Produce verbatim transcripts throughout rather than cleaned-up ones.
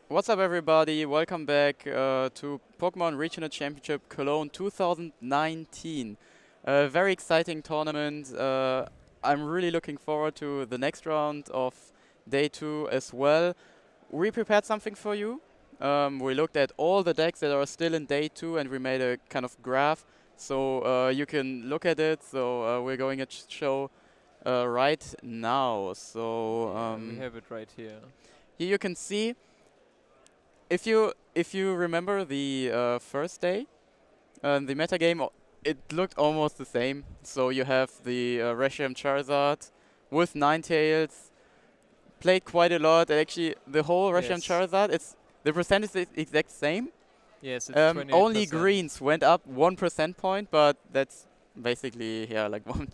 What's up, everybody? Welcome back uh, to Pokemon Regional Championship Cologne two thousand nineteen. A very exciting tournament. Uh, I'm really looking forward to the next round of day two as well. We prepared something for you. Um, we looked at all the decks that are still in day two and we made a kind of graph so uh, you can look at it. So uh, we're going to ch- show uh, right now. So Yeah, we um, have it right here. here you can see. If you if you remember the uh, first day, um, the metagame, o- it looked almost the same. So you have the uh, Reshiram Charizard with Ninetales, played quite a lot. Actually, the whole Reshiram Yes. Charizard, it's the percentage is exact same. Yes, it's Um, twenty-eight only percent. greens went up one percent point, but that's basically yeah like one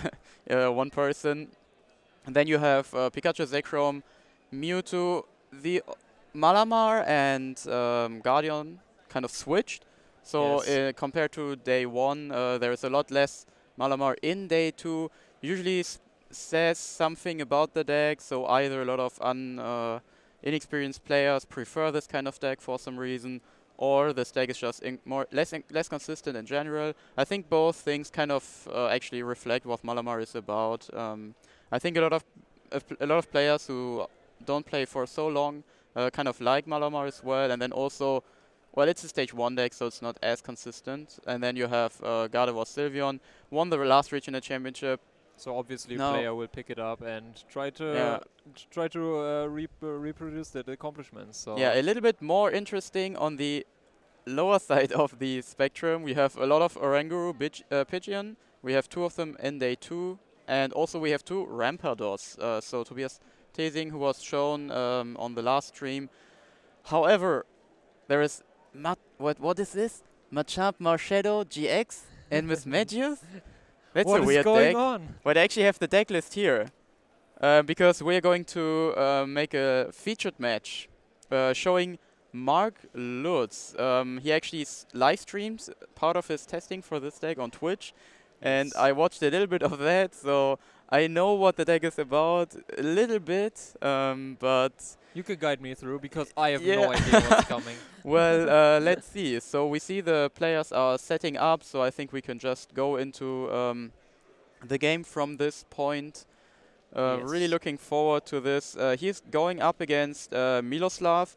uh, one person. And then you have uh, Pikachu, Zekrom, Mewtwo, the o- Malamar and um, Guardian kind of switched. So Yes. uh, compared to day one, uh, there is a lot less Malamar in day two. Usually s- says something about the deck. So either a lot of un, uh, inexperienced players prefer this kind of deck for some reason, or this deck is just in more less in less consistent in general. I think both things kind of uh, actually reflect what Malamar is about. Um, I think a lot of a, pl- a lot of players who don't play for so long uh, kind of like Malamar as well, and then also, well, it's a stage one deck, so it's not as consistent. And then you have uh, Gardevoir Sylveon, won the last regional championship. So obviously a Now, player will pick it up and try yeah, to t- try to uh, rep uh, reproduce that accomplishments. yeah, So a little bit more interesting on the lower side of the spectrum. We have a lot of Oranguru, Big- uh, Pidgeon. We have two of them in day two, and also we have two Rampardos. Uh, so Tobias Tesing, who was shown um, on the last stream. However, there is Mat- what what is this? Machamp Marshadow G X and Miss Magius? That's what a is weird going deck. on? But I actually have the deck list here. Uh, because we're going to uh, make a featured match uh, showing Mark Lutz. Um, he actually s- live streams part of his testing for this deck on Twitch, and Yes. I watched a little bit of that, so I know what the deck is about a little bit. Um, but You can guide me through because I have yeah, no idea what's coming. well, uh, let's see. So we see the players are setting up, so I think we can just go into um, the game from this point. Uh, really Yes. looking forward to this. Uh, he's going up against uh, Miloslav.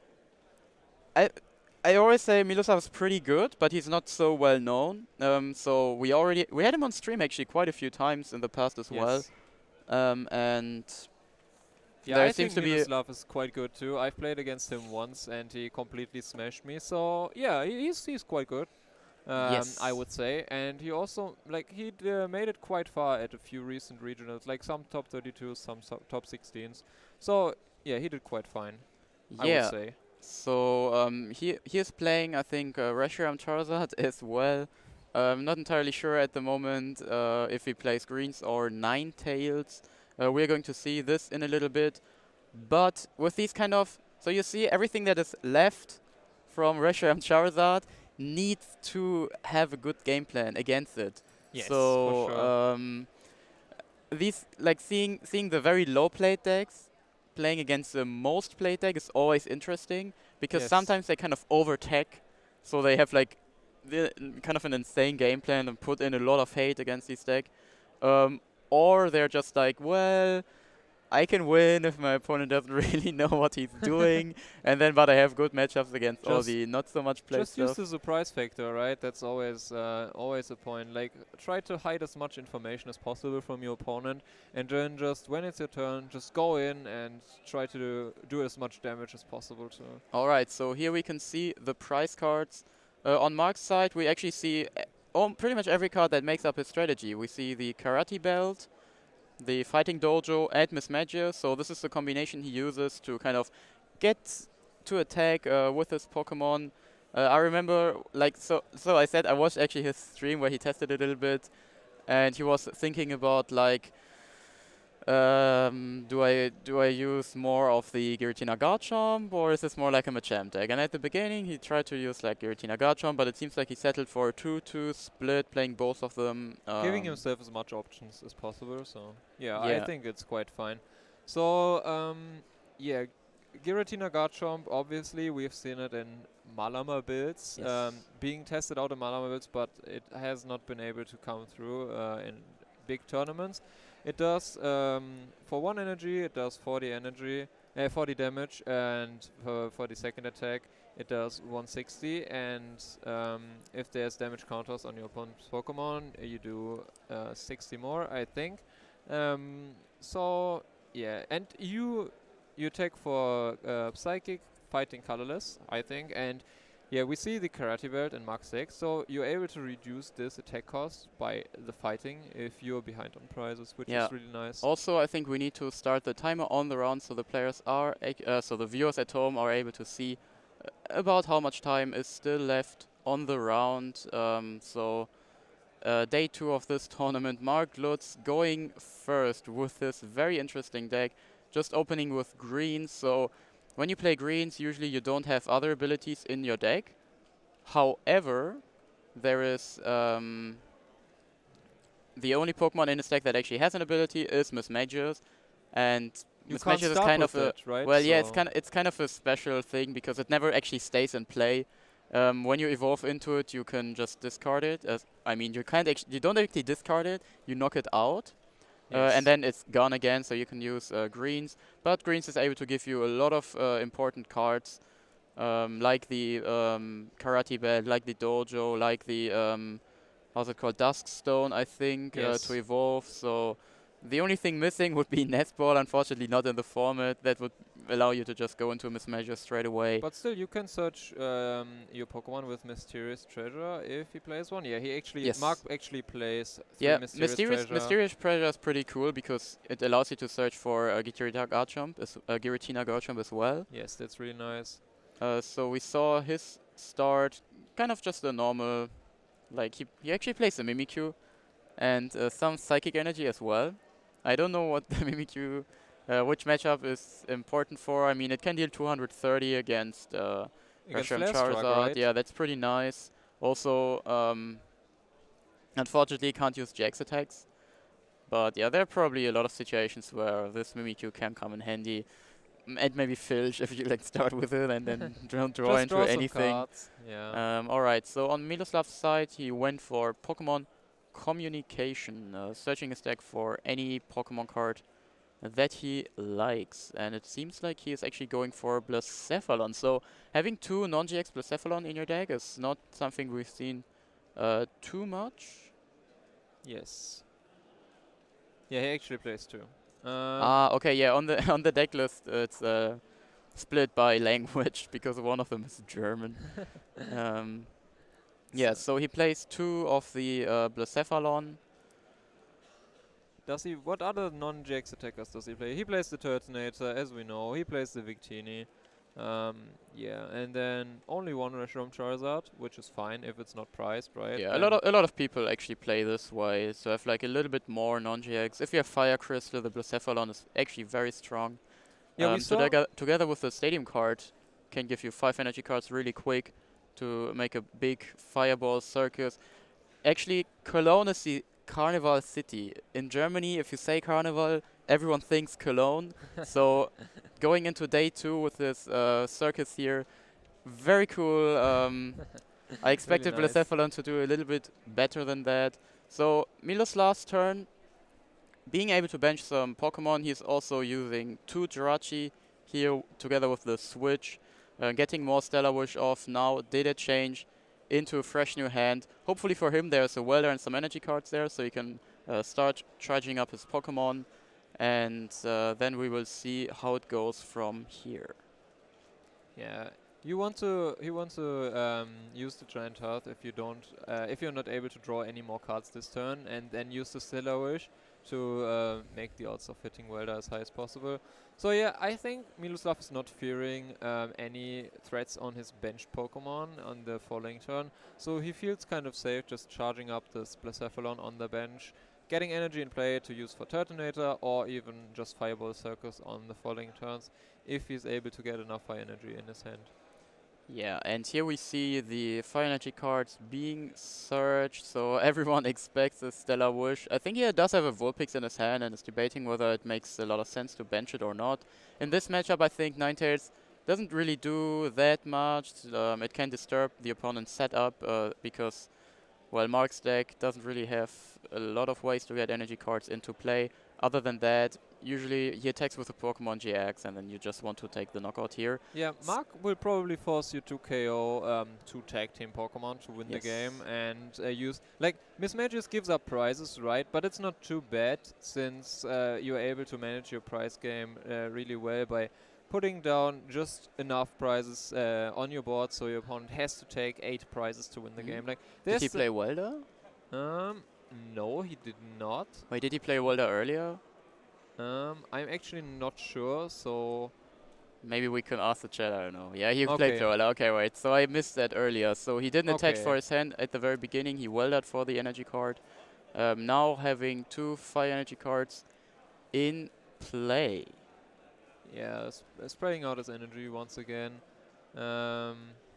I I always say Miloslav is pretty good, but he's not so well known. Um, so we already we had him on stream actually quite a few times in the past as well. Yes. Um, and Yeah, there I seems think to be Miroslav is quite good too. I've played against him once and he completely smashed me. So yeah, he- he's he's quite good. Um, I yes, would say, and he also like he uh, made it quite far at a few recent regionals, like some top thirty-twos, some so top sixteens. So yeah, he did quite fine, I would yeah. say. So um, he he is playing I think uh, Reshiram Charizard as well. I'm not entirely sure at the moment uh, if he plays greens or Ninetales. Uh, we're going to see this in a little bit. But with these kind of, so you see everything that is left from Reshiram Charizard needs to have a good game plan against it. Yes, for So sure. um, these like seeing seeing the very low played decks playing against the most played deck is always interesting because Yes. sometimes they kind of over tech, so they have like the n- kind of an insane game plan and put in a lot of hate against this deck, um, or they're just like, well, I can win if my opponent doesn't really know what he's doing, and then but I have good matchups against all Just the not so much played just use stuff. the surprise factor, right? That's always uh, always a point. Like try to hide as much information as possible from your opponent, and then just when it's your turn, just go in and try to do, do as much damage as possible to. All right, so here we can see the prize cards. Uh, on Mark's side, we actually see uh, oh, pretty much every card that makes up his strategy. We see the Karate Belt, the Fighting Dojo, and Miss Magia. So this is the combination he uses to kind of get to attack uh, with his Pokemon. Uh, I remember, like, so so I said I watched actually his stream where he tested it a little bit, and he was thinking about like, um, do I do I use more of the Giratina Garchomp or is this more like a Machamp deck? And at the beginning he tried to use like Giratina Garchomp, but it seems like he settled for a two two split, playing both of them. Giving Um, himself as much options as possible. So yeah, I yeah, think it's quite fine. So um, yeah, Giratina Garchomp, obviously, we've seen it in Malamar builds, Yes. um, being tested out in Malamar builds, but it has not been able to come through uh, in big tournaments. It does, um, for one energy, it does forty energy, uh, forty damage, and for, for the second attack, it does one sixty, and um, if there's damage counters on your opponent's Pokemon, uh, you do uh, sixty more, I think. Um, so, yeah, and you you attack for uh, Psychic, fighting colorless, I think, and yeah, we see the Karate Belt in Max six, so you're able to reduce this attack cost by the fighting if you're behind on prizes, which Yeah. is really nice. Also, I think we need to start the timer on the round so the players are, ac- uh, so the viewers at home are able to see uh, about how much time is still left on the round. Um, so, uh, day two of this tournament, Mark Lutz going first with this very interesting deck, just opening with greens. So, when you play greens, usually you don't have other abilities in your deck. However, there is um, the only Pokemon in his deck that actually has an ability is Miss Majors, and You Miss can't Majors is start kind with of a it, right? well, yeah, it's So kind of it's kind of a special thing because it never actually stays in play. Um, when you evolve into it, you can just discard it. As I mean, you can't actually you don't actually discard it. You knock it out, uh, yes. and then it's gone again. So you can use uh, greens, but greens is able to give you a lot of uh, important cards, um, like the um, Karate Belt, like the Dojo, like the um, how's it called, Duskstone, I think, uh, Yes. to evolve. So the only thing missing would be Netball, unfortunately not in the format. That would allow you to just go into Mismeasure straight away. But still, you can search um, your Pokemon with Mysterious Treasure if he plays one. Yeah, he actually, Yes. Mark actually plays three Yeah, Mysterious, Mysterious, Treasure. Mysterious Treasure is pretty cool because it allows you to search for uh, Giratina Garchomp, as, uh, Giratina Garchomp as well. Yes, that's really nice. Uh, so we saw his start, kind of just a normal, like he, he actually plays a Mimikyu and uh, some Psychic Energy as well. I don't know what the Mimikyu, uh, which matchup is important for. I mean, it can deal two hundred thirty against uh, Against Reshiram Flare Strike, Charizard. right? Yeah, that's pretty nice. Also, um, unfortunately, can't use G X attacks. But yeah, there are probably a lot of situations where this Mimikyu can come in handy. M- And maybe Filch if you like start with it and then don't draw Just into draw some anything. cards. Yeah. Um, Alright, so on Miloslav's side, he went for Pokemon Communication, uh, searching his deck for any Pokemon card that he likes. And it seems like he is actually going for Blacephalon. So having two non-G X Blacephalon in your deck is not something we've seen uh, too much. Yes. Yeah, he actually plays two. Um, Ah, okay, yeah, on the on the deck list it's uh, split by language because one of them is German. um, yeah, so he plays two of the uh, Blacephalon. Does he? What other non-G X attackers does he play? He plays the Turtonator, as we know. He plays the Victini. Um, yeah, and then only one Reshiram Charizard, which is fine if it's not priced, right? Yeah, a And lot of a lot of people actually play this way, so have like a little bit more non-G X. If you have Fire Crystal, the Blacephalon is actually very strong. yeah, we Um, saw. together, together with the Stadium card, can give you five energy cards really quick to make a big Fireball circus. Actually, Cologne is the Carnival city. In Germany, if you say Carnival, everyone thinks Cologne. So, going into day two with this uh, circus here, very cool. Um, I expected nice. Blacephalon to do a little bit better than that. So, Milos last turn, being able to bench some Pokemon, he's also using two Jirachi here together with the Switch, uh, getting more Stellar Wish off now. Did a change into a fresh new hand. Hopefully for him there's a Welder and some energy cards there, so he can uh, start charging up his Pokemon, and uh, then we will see how it goes from here. Yeah, you want to you want to um, use the Giant Hearth if you don't uh, if you're not able to draw any more cards this turn, and then use the Stellar Wish to uh, make the odds of hitting Welder as high as possible. So yeah, I think Miloslav is not fearing um, any threats on his bench Pokemon on the following turn, so he feels kind of safe just charging up this Blacephalon on the bench, getting energy in play to use for Turtonator, or even just Fireball Circus on the following turns if he's able to get enough fire energy in his hand. Yeah, and here we see the Fire Energy cards being searched, so everyone expects a Stellar Wish. I think he does have a Vulpix in his hand and is debating whether it makes a lot of sense to bench it or not. In this matchup, I think Ninetales doesn't really do that much. Um, it can disturb the opponent's setup uh, because, well, Mark's deck doesn't really have a lot of ways to get energy cards into play. Other than that, usually he attacks with a Pokemon G X and then you just want to take the knockout here. Yeah, Mark will probably force you to K O um, two tag team Pokemon to win Yes. the game and uh, use... Like, Mismagius gives up prizes, right? But it's not too bad since uh, you're able to manage your prize game uh, really well by putting down just enough prizes uh, on your board so your opponent has to take eight prizes to win the Mhm. game. Like, Did he there's play Welder? Um, no, he did not. Wait, did he play Welder earlier? Um, I'm actually not sure, so... Maybe we can ask the chat, I don't know. Yeah, he Okay. played Welder. Okay, wait. So I missed that earlier. So he didn't attach Okay. for his hand at the very beginning. He welded for the energy card. Um, now having two fire energy cards in play. Yeah, sp uh, spreading out his energy once again. Um,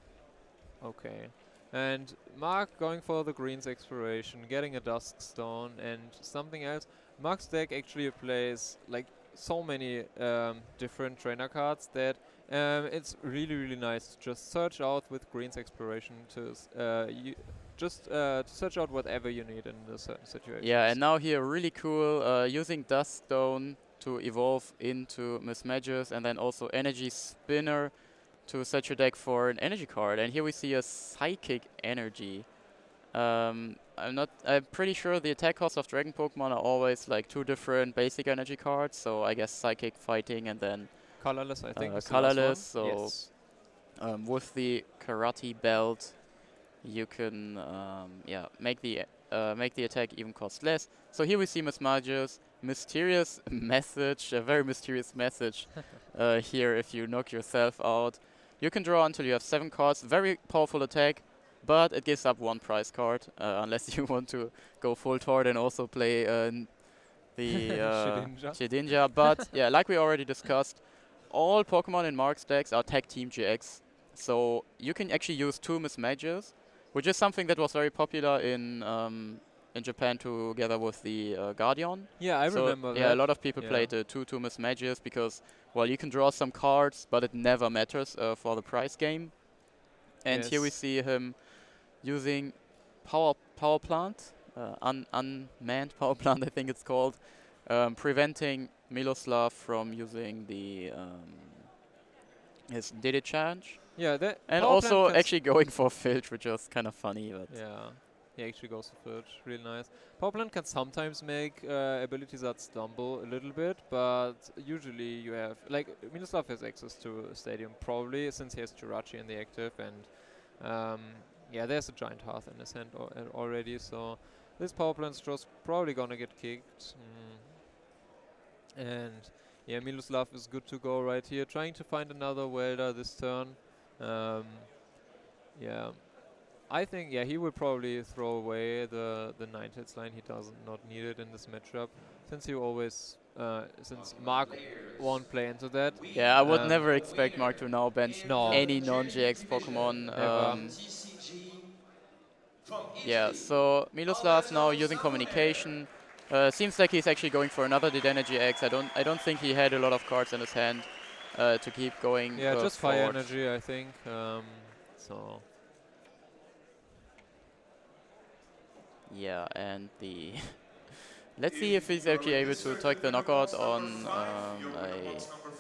okay. And Mark going for the greens exploration, getting a Dusk Stone and something else. Mark's deck actually plays like so many um, different trainer cards that um, it's really really nice to just search out with greens exploration to s uh, you just uh, to search out whatever you need in a certain situation. Yeah, and now here really cool uh, using Duskstone to evolve into Mismagius and then also Energy Spinner to set your deck for an energy card. And here we see a Psychic Energy. Um, I'm not. I'm pretty sure the attack costs of Dragon Pokemon are always like two different basic energy cards. So I guess Psychic, Fighting, and then Colorless, I think. uh, is the last one. colorless. So yes. um, with the Karate Belt, you can um, yeah make the uh, make the attack even cost less. So here we see Mismagius, mysterious message, a very mysterious message uh, here. If you knock yourself out, you can draw until you have seven cards. Very powerful attack, but it gives up one prize card uh, unless you want to go full Tord and also play uh, n- the uh, Shedinja. Shedinja. But yeah, like we already discussed, all Pokemon in Mark's decks are Tag Team G X. So you can actually use two Mismagius, which is something that was very popular in um, in Japan together with the uh, Guardian. Yeah, I So remember yeah, that. a lot of people Yeah. played the two two Mismagius because, well, you can draw some cards, but it never matters uh, for the prize game. And here we Yes. see him using power power plant, uh, un unmanned power plant, I think it's called, um, preventing Miloslav from using the um, his Diddy-Change. Yeah, that And power plant also can s- actually going for Filch, which was kind of funny. But Yeah, he actually goes for Filch, really nice. Power plant can sometimes make uh, abilities that stumble a little bit, but usually you have like Miloslav has access to a stadium probably since he has Jirachi in the active, and um, yeah, there's a giant hearth in his hand al uh, already, so this power plant's just probably gonna get kicked. Mm. And yeah, Miloslav is good to go right here, trying to find another welder this turn. Um, yeah, I think yeah he will probably throw away the the Ninetales line. He doesn't not need it in this matchup since he always uh, since Mark won't play into that. yeah, I would Um, never expect Mark to now bench No. any non-G X Pokemon. Never. Um, yeah, so Miloslav now using communication. Uh, seems like he's actually going for another Dedenne G X. I don't, I don't think he had a lot of cards in his hand uh, to keep going. Yeah, uh, just fire forward. energy, I think. Um, so Yeah, and the let's see if he's actually able to take the knockout on um, a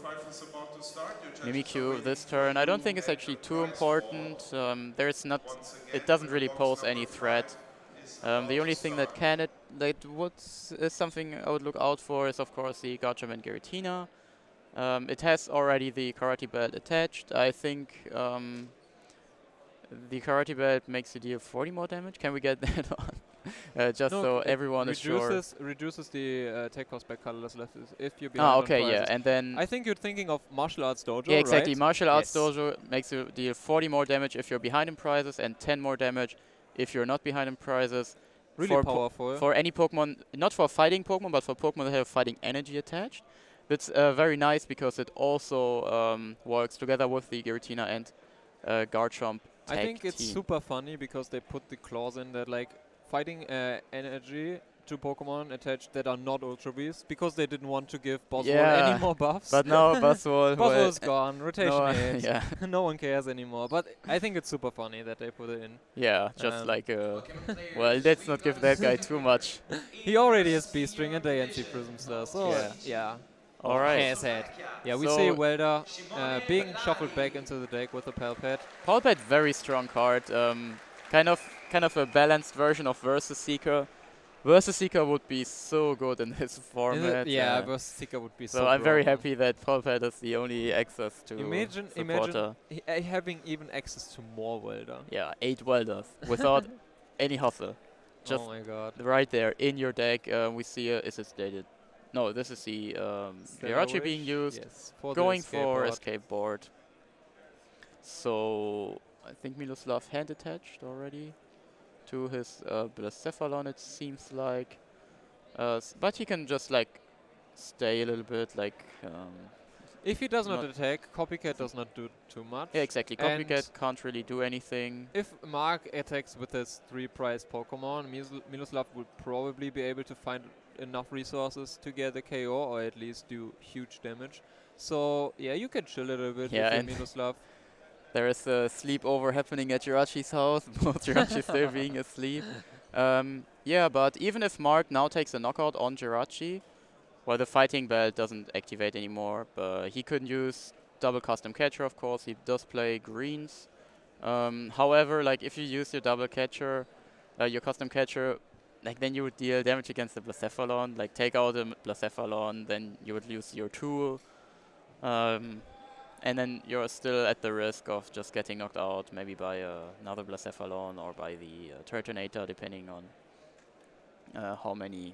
Mimikyu this turn. I don't think it's actually too important. Um, there's not, it doesn't really pose any threat. Um, the only thing that can it that would s- is something I would look out for is of course the Garchomp Giratina. Um, it has already the Karate Belt attached. I think um, the Karate Belt makes you deal forty more damage. Can we get that on? uh, just no, so it everyone is sure. reduces reduces the uh, attack cost by colorless left is- if you're behind Ah, on okay, yeah, prizes. and then I think you're thinking of Martial Arts Dojo, yeah, exactly. right? Martial Arts Yes. Dojo makes you deal forty more damage if you're behind in prizes and ten more damage if you're not behind in prizes. Really for po- powerful. For any Pokemon, not for fighting Pokemon, but for Pokemon that have fighting energy attached. That's uh, very nice because it also um, works together with the Giratina and uh, Garchomp I tag think it's team. super funny because they put the clause in that like fighting uh, energy to Pokemon attached that are not Ultra Beasts because they didn't want to give Boswell Yeah, any more buffs. But now Buzzwole, well, Boswell's gone, rotation no, eight. yeah, No one cares anymore. But I think it's super funny that they put it in. yeah, just Um, like uh, well, let's not give that guy too much. He already has B-String and A N C Prism Star, so Yeah. yeah. All Or right. has had. Yeah, we So- see Welder uh, being shuffled back into the deck with the Palpad. Palpad, very strong card. Um, kind of, kind of a balanced version of Versus Seeker. Versus Seeker would be so good in this Is it- format. yeah, uh, Versus Seeker would be so so I'm very broken. happy that Palpad is the only access to Imagine, supporter. imagine h- uh, having even access to more Welder. Yeah, eight welders without any hustle. Just oh my god. right there in your deck. Uh, we see, uh, is it stated? No, this is the um, Stellar Jirachi being Wish? used. Yes, for the Going escape for board. escape board. So I think Miloslav hand attached already to his uh, Blacephalon, it seems like. Uh, s but he can just like stay a little bit, like. Um, If he does not, not- attack, Copycat does not do too much. yeah, exactly. And Copycat can't really do anything. If Mark attacks with his three prize Pokemon, Mis- Miloslav would probably be able to find enough resources to get a K O or at least do huge damage. So yeah, you can chill a little bit Yeah, if and you're Miloslav. There is a sleepover happening at Jirachi's house, both Jirachi still being asleep. Um, yeah, but even if Mark now takes a knockout on Jirachi, well, the fighting belt doesn't activate anymore, but he could use double custom catcher, of course. He does play greens. Um, however, like if you use your double catcher, uh, your custom catcher, like then you would deal damage against the Blacephalon, like take out the Blacephalon, then you would lose your tool. Um, and then you're still at the risk of just getting knocked out, maybe by uh, another Blacephalon or by the uh, Turtonator, depending on uh, how many.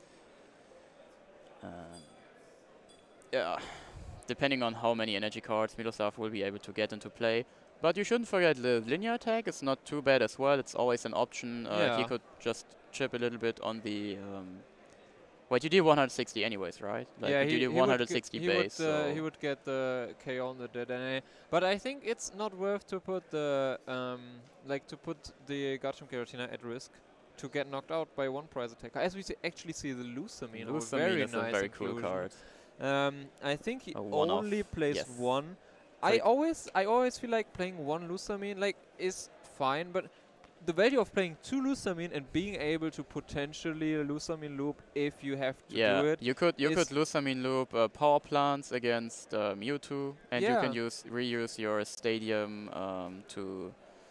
Um, yeah, depending on how many energy cards Miloslav will be able to get into play. But you shouldn't forget the linear attack. It's not too bad as well. It's always an option. Uh, He Yeah. could just chip a little bit on the. Um, wait, you deal one hundred sixty anyways, right? Like yeah, you he, deal he would one hundred ge- sixty he base. Would, uh, so he would get the K O on the dead anyway. But I think it's not worth to put the um, like to put the Garchomp Giratina at risk to get knocked out by one prize attacker. As we see, actually see the Lusamine, a Lusamine very is nice a very cool inclusion. card. Um, I think he A one-off, only plays yes. one. I Great. always, I always feel like playing one Lusamine like is fine, but the value of playing two Lusamine and being able to potentially a Lusamine loop if you have to Yeah, do it. you could you is- could Lusamine loop uh, power plants against uh, Mewtwo, and you can Yeah. use reuse your stadium um, to.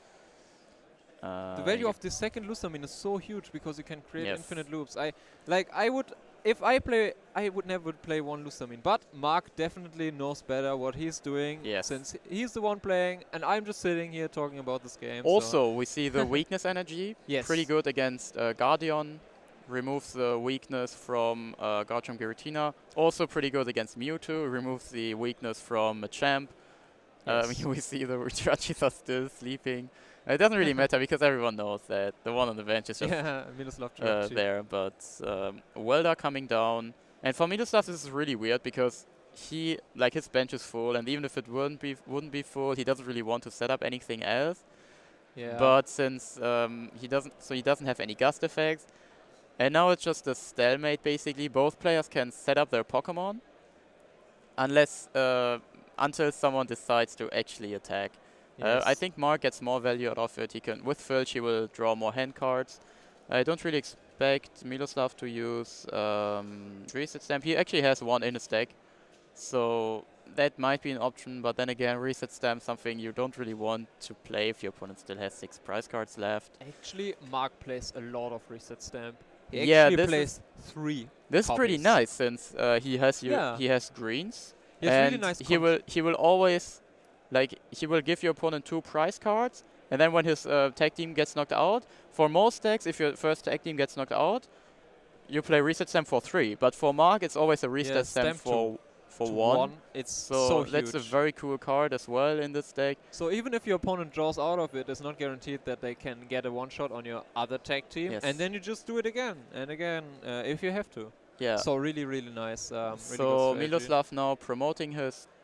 Uh, The value you of the second Lusamine is so huge because you can create Yes. infinite loops. I like I would if I play I would never play one Lusamine, but Mark definitely knows better what he's doing Yes. since he- he's the one playing and I'm just sitting here talking about this game. so- Also, we see the weakness energy. Yes. Pretty good against uh, Guardian. Removes the weakness from uh, Garchomp Giratina. Also pretty good against Mewtwo. Removes the weakness from Machamp. Um, Yes. we see the Jirachis are still sleeping. Uh, it doesn't really matter because everyone knows that the one on the bench is just yeah, Miloslav uh, Jirachi. there. But um, Welder coming down. And for Miloslav, this is really weird because he, like, his bench is full, and even if it wouldn't be wouldn't be full, he doesn't really want to set up anything else. Yeah. But since um, he doesn't, so he doesn't have any gust effects, and now it's just a stalemate. Basically, both players can set up their Pokemon, unless uh, until someone decides to actually attack. Uh, I Yes. think Mark gets more value out of it. He can with Filch, he will draw more hand cards. I don't really expect Miloslav to use um, Reset Stamp. He actually has one in his deck, so that might be an option. But then again, Reset Stamp something you don't really want to play if your opponent still has six prize cards left. Actually, Mark plays a lot of Reset Stamp. He Yeah, actually this plays three. This is pretty Copies. nice since uh, he has you Yeah. he has greens. He has and really nice he comp- will he will always like he will give your opponent two prize cards, and then when his uh, tag team gets knocked out, for most decks, if your first tag team gets knocked out, you play reset stamp for three. But for Mark, it's always a reset Yeah, stamp, stamp for for to one. It's So, so, that's a huge. very cool card as well in this deck. So even if your opponent draws out of it, it's not guaranteed that they can get a one shot on your other tag team, Yes. and then you just do it again and again uh, if you have to. Yeah. So really, really nice. Um, really so good strategy. Miloslav now promoting his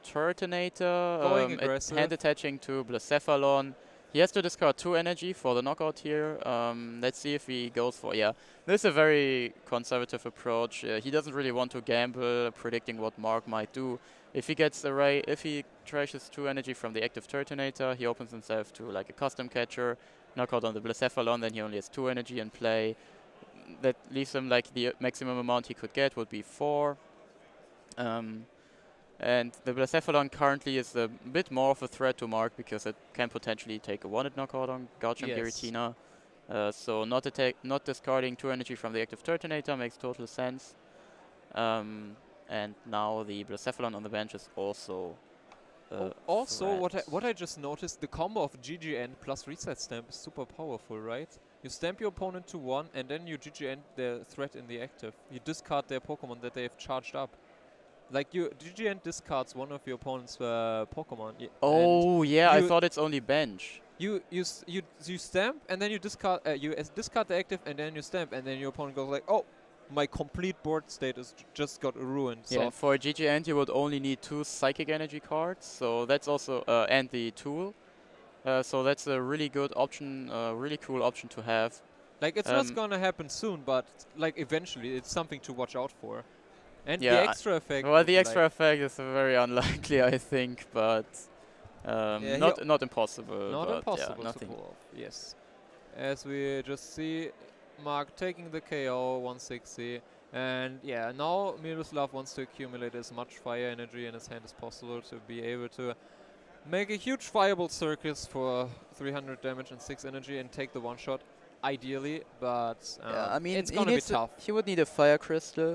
Turtonator, Going um, at- aggressive. hand attaching to Blacephalon. He has to discard two energy for the knockout here. Um, let's see if he goes for, yeah. This is a very conservative approach. Uh, he doesn't really want to gamble, predicting what Mark might do. If he gets array, if he trashes two energy from the active Turtonator, he opens himself to like a custom catcher, knockout on the Blacephalon, then he only has two energy in play. That leaves him like the maximum amount he could get would be four. Um, and the Blacephalon currently is a bit more of a threat to Mark because it can potentially take a one-hit knockout on Garchomp Yes. Giratina. Uh, so not attack, not discarding two energy from the active Turtonator makes total sense. Um, and now the Blacephalon on the bench is also uh, Al- Also, what I, threat. what I just noticed, the combo of G G End plus Reset Stamp is super powerful, right? You stamp your opponent to one, and then you G G End their threat in the active. You discard their Pokemon that they have charged up. Like, you G G End discards one of your opponent's uh, Pokemon. y- and Oh yeah, I you- thought it's only bench. You you s- you you stamp, and then you discard uh, you as discard the active, and then you stamp, and then your opponent goes like, oh, my complete board state is j- just got ruined. Yeah, So and for G G End you would only need two Psychic Energy cards, so that's also uh, and the tool. Uh, so that's a really good option, uh, really cool option to have. like it's Um, not gonna happen soon, but like eventually it's something to watch out for. And Yeah, the I- extra effect. Well, would the be extra like effect is very unlikely, I think, but um, Yeah, he not o- not impossible. not but impossible yeah, to nothing. pull off. Yes, as we just see, Mark taking the K O one sixty, and yeah, now Miroslav wants to accumulate as much fire energy in his hand as possible to be able to make a huge Fireball Circus for three hundred damage and six energy and take the one shot, ideally. But um, Yeah, I mean, it's he gonna be needs a- tough. He would need a Fire Crystal,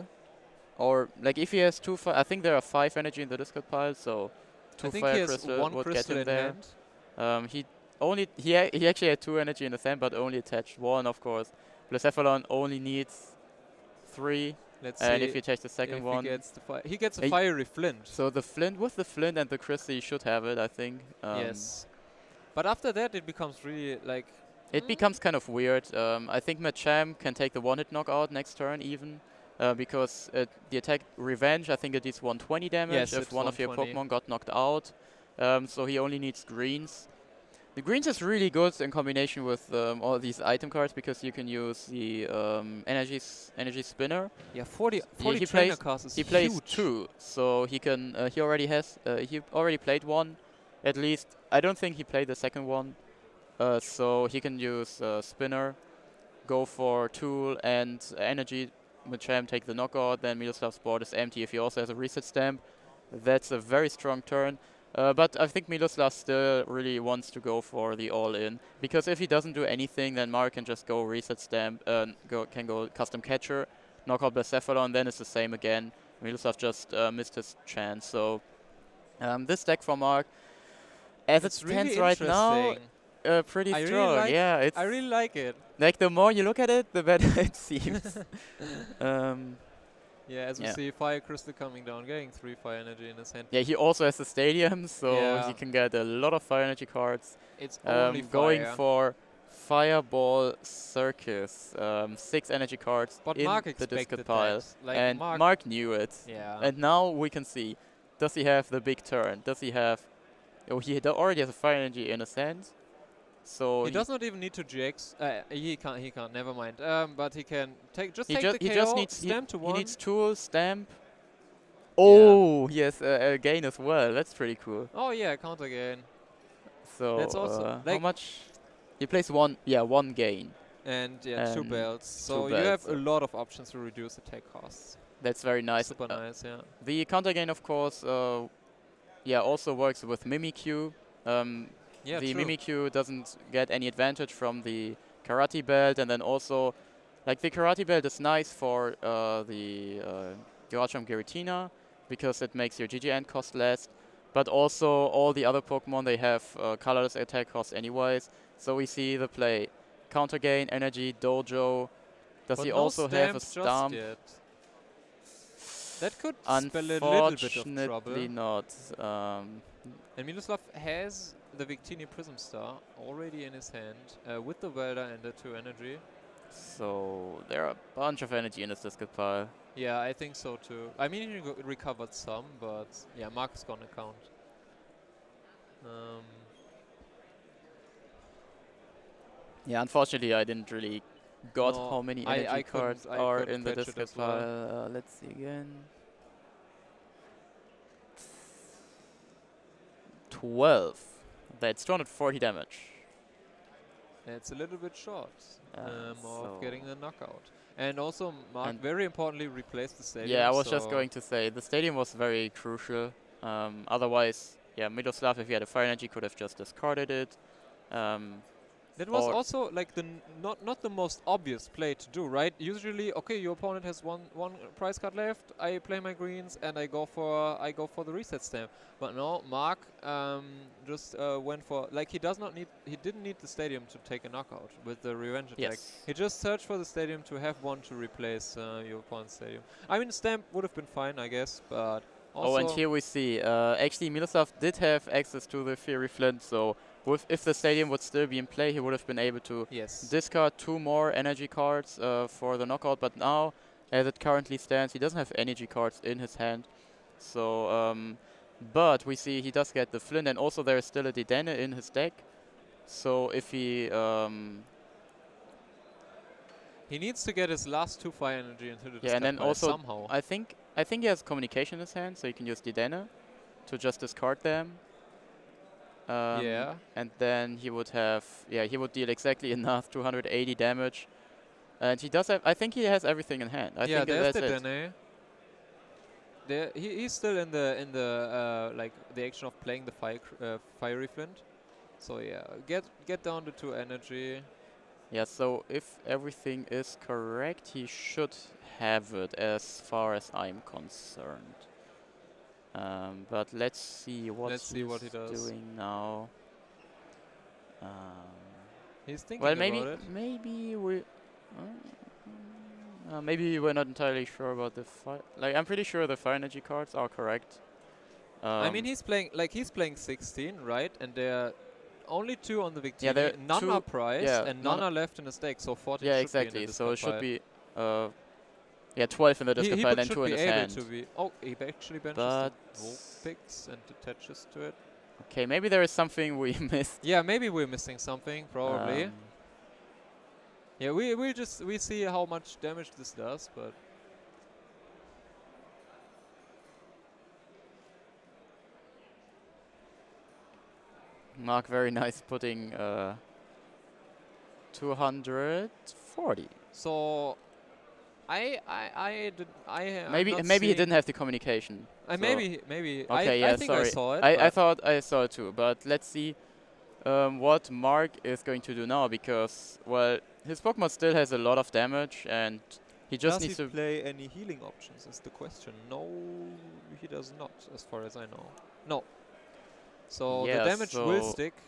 or like if he has two. Fi I think there are five energy in the discard pile, so two I think Fire he has Crystal one would crystal get him in there. hand. Um, he only he a he actually had two energy in his hand, but only attached one, of course. Blacephalon only needs three, Let's and see if you take the second if one, he gets the fi he gets a Hey, fiery flint. so the flint with the flint and the crystal, you should have it, I think. Um, Yes, but after that it becomes really like It Mm. becomes kind of weird. Um, I think Machamp can take the one-hit knockout next turn even, uh, because uh, the attack Revenge, I think it is one twenty damage Yes, if it's one of your one twenty. Pokemon got knocked out. Um, so he only needs greens. The greens is really good in combination with um, all these item cards because you can use the um, energy s energy spinner. yeah forty, Yeah, forty he trainer plays- cards is He plays huge. two, so he can. Uh, he already has. Uh, he already played one, at least. I don't think he played the second one. Uh, so he can use uh, spinner, go for tool and energy. Machamp take the knockout. Then Miloslav's board is empty. If he also has a reset stamp, that's a very strong turn. Uh, but I think Miloslav still really wants to go for the all-in because if he doesn't do anything, then Mario can just go reset stamp. Uh, go can go custom catcher, knock out Blacephalon, then it's the same again. Miloslav just uh, missed his chance. So um, this deck for Mark, as It's it really stands right now, interesting. uh, pretty I really strong. like- yeah, it's I really like it. like the more you look at it, the better it seems. um, Yeah, as we Yeah. see Fire Crystal coming down, getting three fire energy in his hand. yeah, he also has the stadium, so Yeah. he can get a lot of fire energy cards. It's Um, only going fire. for Fireball Circus, um, six energy cards But in Mark the expected discard pile, that. Like and Mark, Mark knew it. yeah. And now we can see, does he have the big turn? Does he have? Oh, he d- already has a fire energy in his hand, so he does not even need to G X. Uh, he can't. He can't. Never mind. Um, but he can take just He, take ju- the he K O. just needs he, stamp to he one. needs tool stamp. Oh, he has a, a gain as well. That's pretty cool. Oh yeah, counter again. So That's also- uh, how like- much? He plays one. Yeah, one gain. And yeah, two And belts. So two you have belts, a yeah. lot of options to reduce attack costs. That's very nice. Super Uh, nice. Yeah. The counter gain, of course, uh, yeah, also works with Mimikyu. Um, Yeah. the true. Mimikyu doesn't get any advantage from the Karate Belt, and then also, like the Karate Belt is nice for uh, the uh, Garchomp Giratina because it makes your G G end cost less. But also all the other Pokemon, they have uh, colorless attack cost anyways. So we see the play: counter gain, energy, dojo. Does But he no also have a stamps just stamp? yet. That could spell a little bit of Unfortunately trouble. not. Um, And Miloslav has the Victini Prism Star already in his hand uh, with the Welder and the two energy. so there are a bunch of energy in this discard pile. Yeah, I think so too. I mean, he re recovered some, but yeah, Mark is gonna count. Um, Yeah, unfortunately, I didn't really got no, how many I energy I cards couldn't I are couldn't in the catch it discard as well. pile. Uh, let's see again. twelve. That's two hundred forty damage. It's a little bit short Uh, um, so of getting the knockout. And also, Mark and very importantly replaced the stadium. yeah, I was so just going to say the stadium was very crucial. Um, otherwise, yeah, Miloslav, if he had a fire energy, could have just discarded it. Um, That was or also like the n not not the most obvious play to do, right? Usually, okay, your opponent has one one prize card left. I play my greens and I go for I go for the reset stamp. But no, Mark um, just uh, went for like he does not need he didn't need the stadium to take a knockout with the revenge attack. yes. He just searched for the stadium to have one to replace uh, your opponent's stadium. I mean, stamp would have been fine, I guess, but also Oh, and here we see, uh, actually Miloslav did have access to the Fury Flint, so with if the stadium would still be in play, he would have been able to yes. discard two more energy cards uh, for the knockout. But now, as it currently stands, he doesn't have energy cards in his hand. So, um, but we see he does get the Flint, and also there is still a Dedenne in his deck. So if he um, He needs to get his last two fire energy into the yeah, and discard then pile also somehow. I think I think he has communication in his hand, so he can use Dedenne to just discard them. Um, Yeah. And then he would have, yeah, he would deal exactly enough, two hundred eighty damage. And he does have, I think he has everything in hand. I yeah, think there's that's the it. Dene. There, he, he's still in the in the uh, like the action of playing the fire uh, fiery flint. So yeah, get get down to two energy. Yeah, so if everything is correct, he should have it as far as I'm concerned. Um, but let's see what Let's see what he he's does. doing now. Um, He's thinking well, maybe about it. maybe we. Uh, uh, maybe we're not entirely sure about the fire. Like, I'm pretty sure the fire energy cards are correct. Um, I mean, he's playing like he's playing sixteen, right? And there are only two on the Victini. there are none two- are prized, yeah, and none none are left in the stake. So fourteen. yeah, should be in exactly. the So it discard should pile. be, uh, yeah, twelve in the He, discard he pile would and should two in be his able hand. to be. Oh, he actually benches But the Vulpix and attaches to it. okay, maybe there is something we missed. Yeah, maybe we're missing something. Probably. Um, Yeah, we we just we see how much damage this does, but Mark, very nice, putting uh, two hundred forty. so I I I did I I'm Maybe not maybe he seeing- didn't have the communication. I so- maybe maybe Okay, I yeah, I think sorry. I saw it. I, I but thought I saw it too, but let's see um, what Mark is going to do now, because, well, his Pokemon still has a lot of damage, and he just does needs he to... play any healing options? Is the question. No, he does not, as far as I know. No. So Yeah, the damage will so- stick.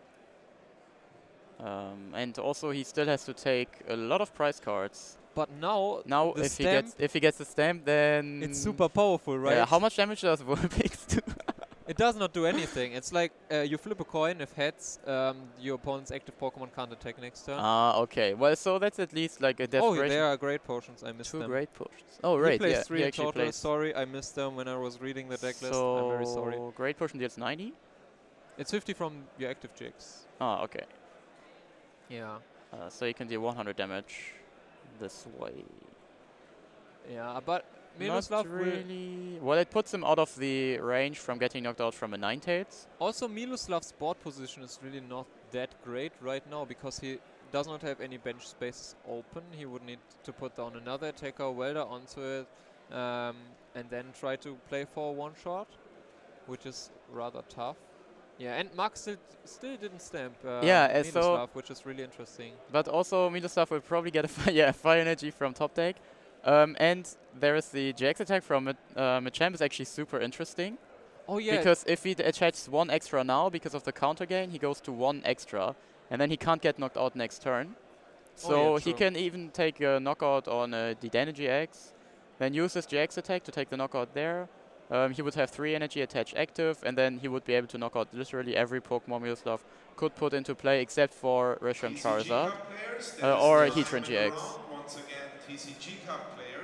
Um, and also he still has to take a lot of prize cards. But now Now, the if he stamp, gets if he gets the stamp, then it's super powerful, right? Yeah, how much damage does Vulpix do? It does not do anything. It's like uh, you flip a coin. If heads, um, your opponent's active Pokemon can't attack next turn. Ah, okay. Well, so that's at least like a oh, desperation. there are great potions. I missed Two them. great potions. Oh, He right. plays Yeah, three he in actually total. plays. Sorry, I missed them when I was reading the deck list. So I'm very sorry. great potion deals ninety. It's fifty from your active jigs. Ah, okay. Yeah. Uh, so you can deal one hundred damage this way. Yeah, but Not Miloslav will really. Well, it puts him out of the range from getting knocked out from a Ninetales. also Miloslav's board position is really not that great right now because he does not have any bench spaces open. He would need to put down another attacker welder onto it, um, and then try to play for one shot, which is rather tough. Yeah, and Mark still still didn't stamp uh, Yeah, uh, so- Miloslav, which is really interesting. But also, Miloslav will probably get a fi yeah, fire energy from top deck. Um, and there is the G X attack from Mach- uh, Machamp is actually super interesting. Oh yeah, Because if he d- attaches one extra now, because of the counter gain, he goes to one extra. And then he can't get knocked out next turn. So Oh, yeah, he true. can even take a knockout on uh, Dedenne G X. Then use his G X attack to take the knockout there. Um, he would have three energy attached active, and then he would be able to knock out literally every Pokemon Miloslav could put into play, except for Reshiram Charizard. Uh, or Heatran G X. Once again, T C G Cup players, that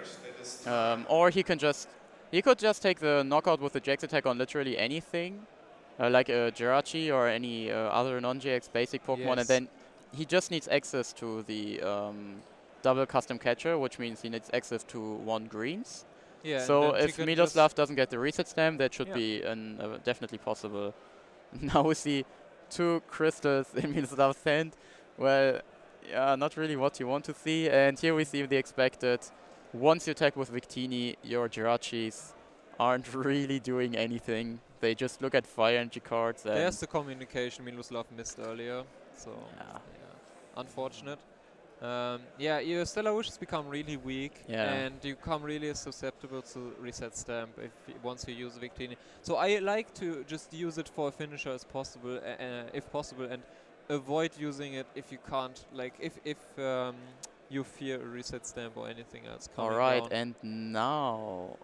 Um, or he can just, he could just take the knockout with the J X attack on literally anything, uh, like a Jirachi or any uh, other non-J X basic Pokemon, Yes. and then he just needs access to the um, double custom catcher, which means he needs access to one greens. Yeah. and So then she if can Miloslav just- doesn't get the reset stamp, that should Yeah. be an, uh, definitely possible. Now we see two crystals in Miloslav's hand. Well, yeah, not really what you want to see. And here we see the expected. Once you attack with Victini, your Jirachis aren't really doing anything. They just look at fire energy cards. And There's the communication Miloslav missed earlier. So yeah. yeah, unfortunate. Um, yeah, your Stellar Wish has become really weak, Yeah. and you become really susceptible to reset stamp if y once you use Victini. So I like to just use it for a finisher as possible, uh, uh, if possible, and avoid using it if you can't, like if if um, you fear a reset stamp or anything else coming All right, down. and now,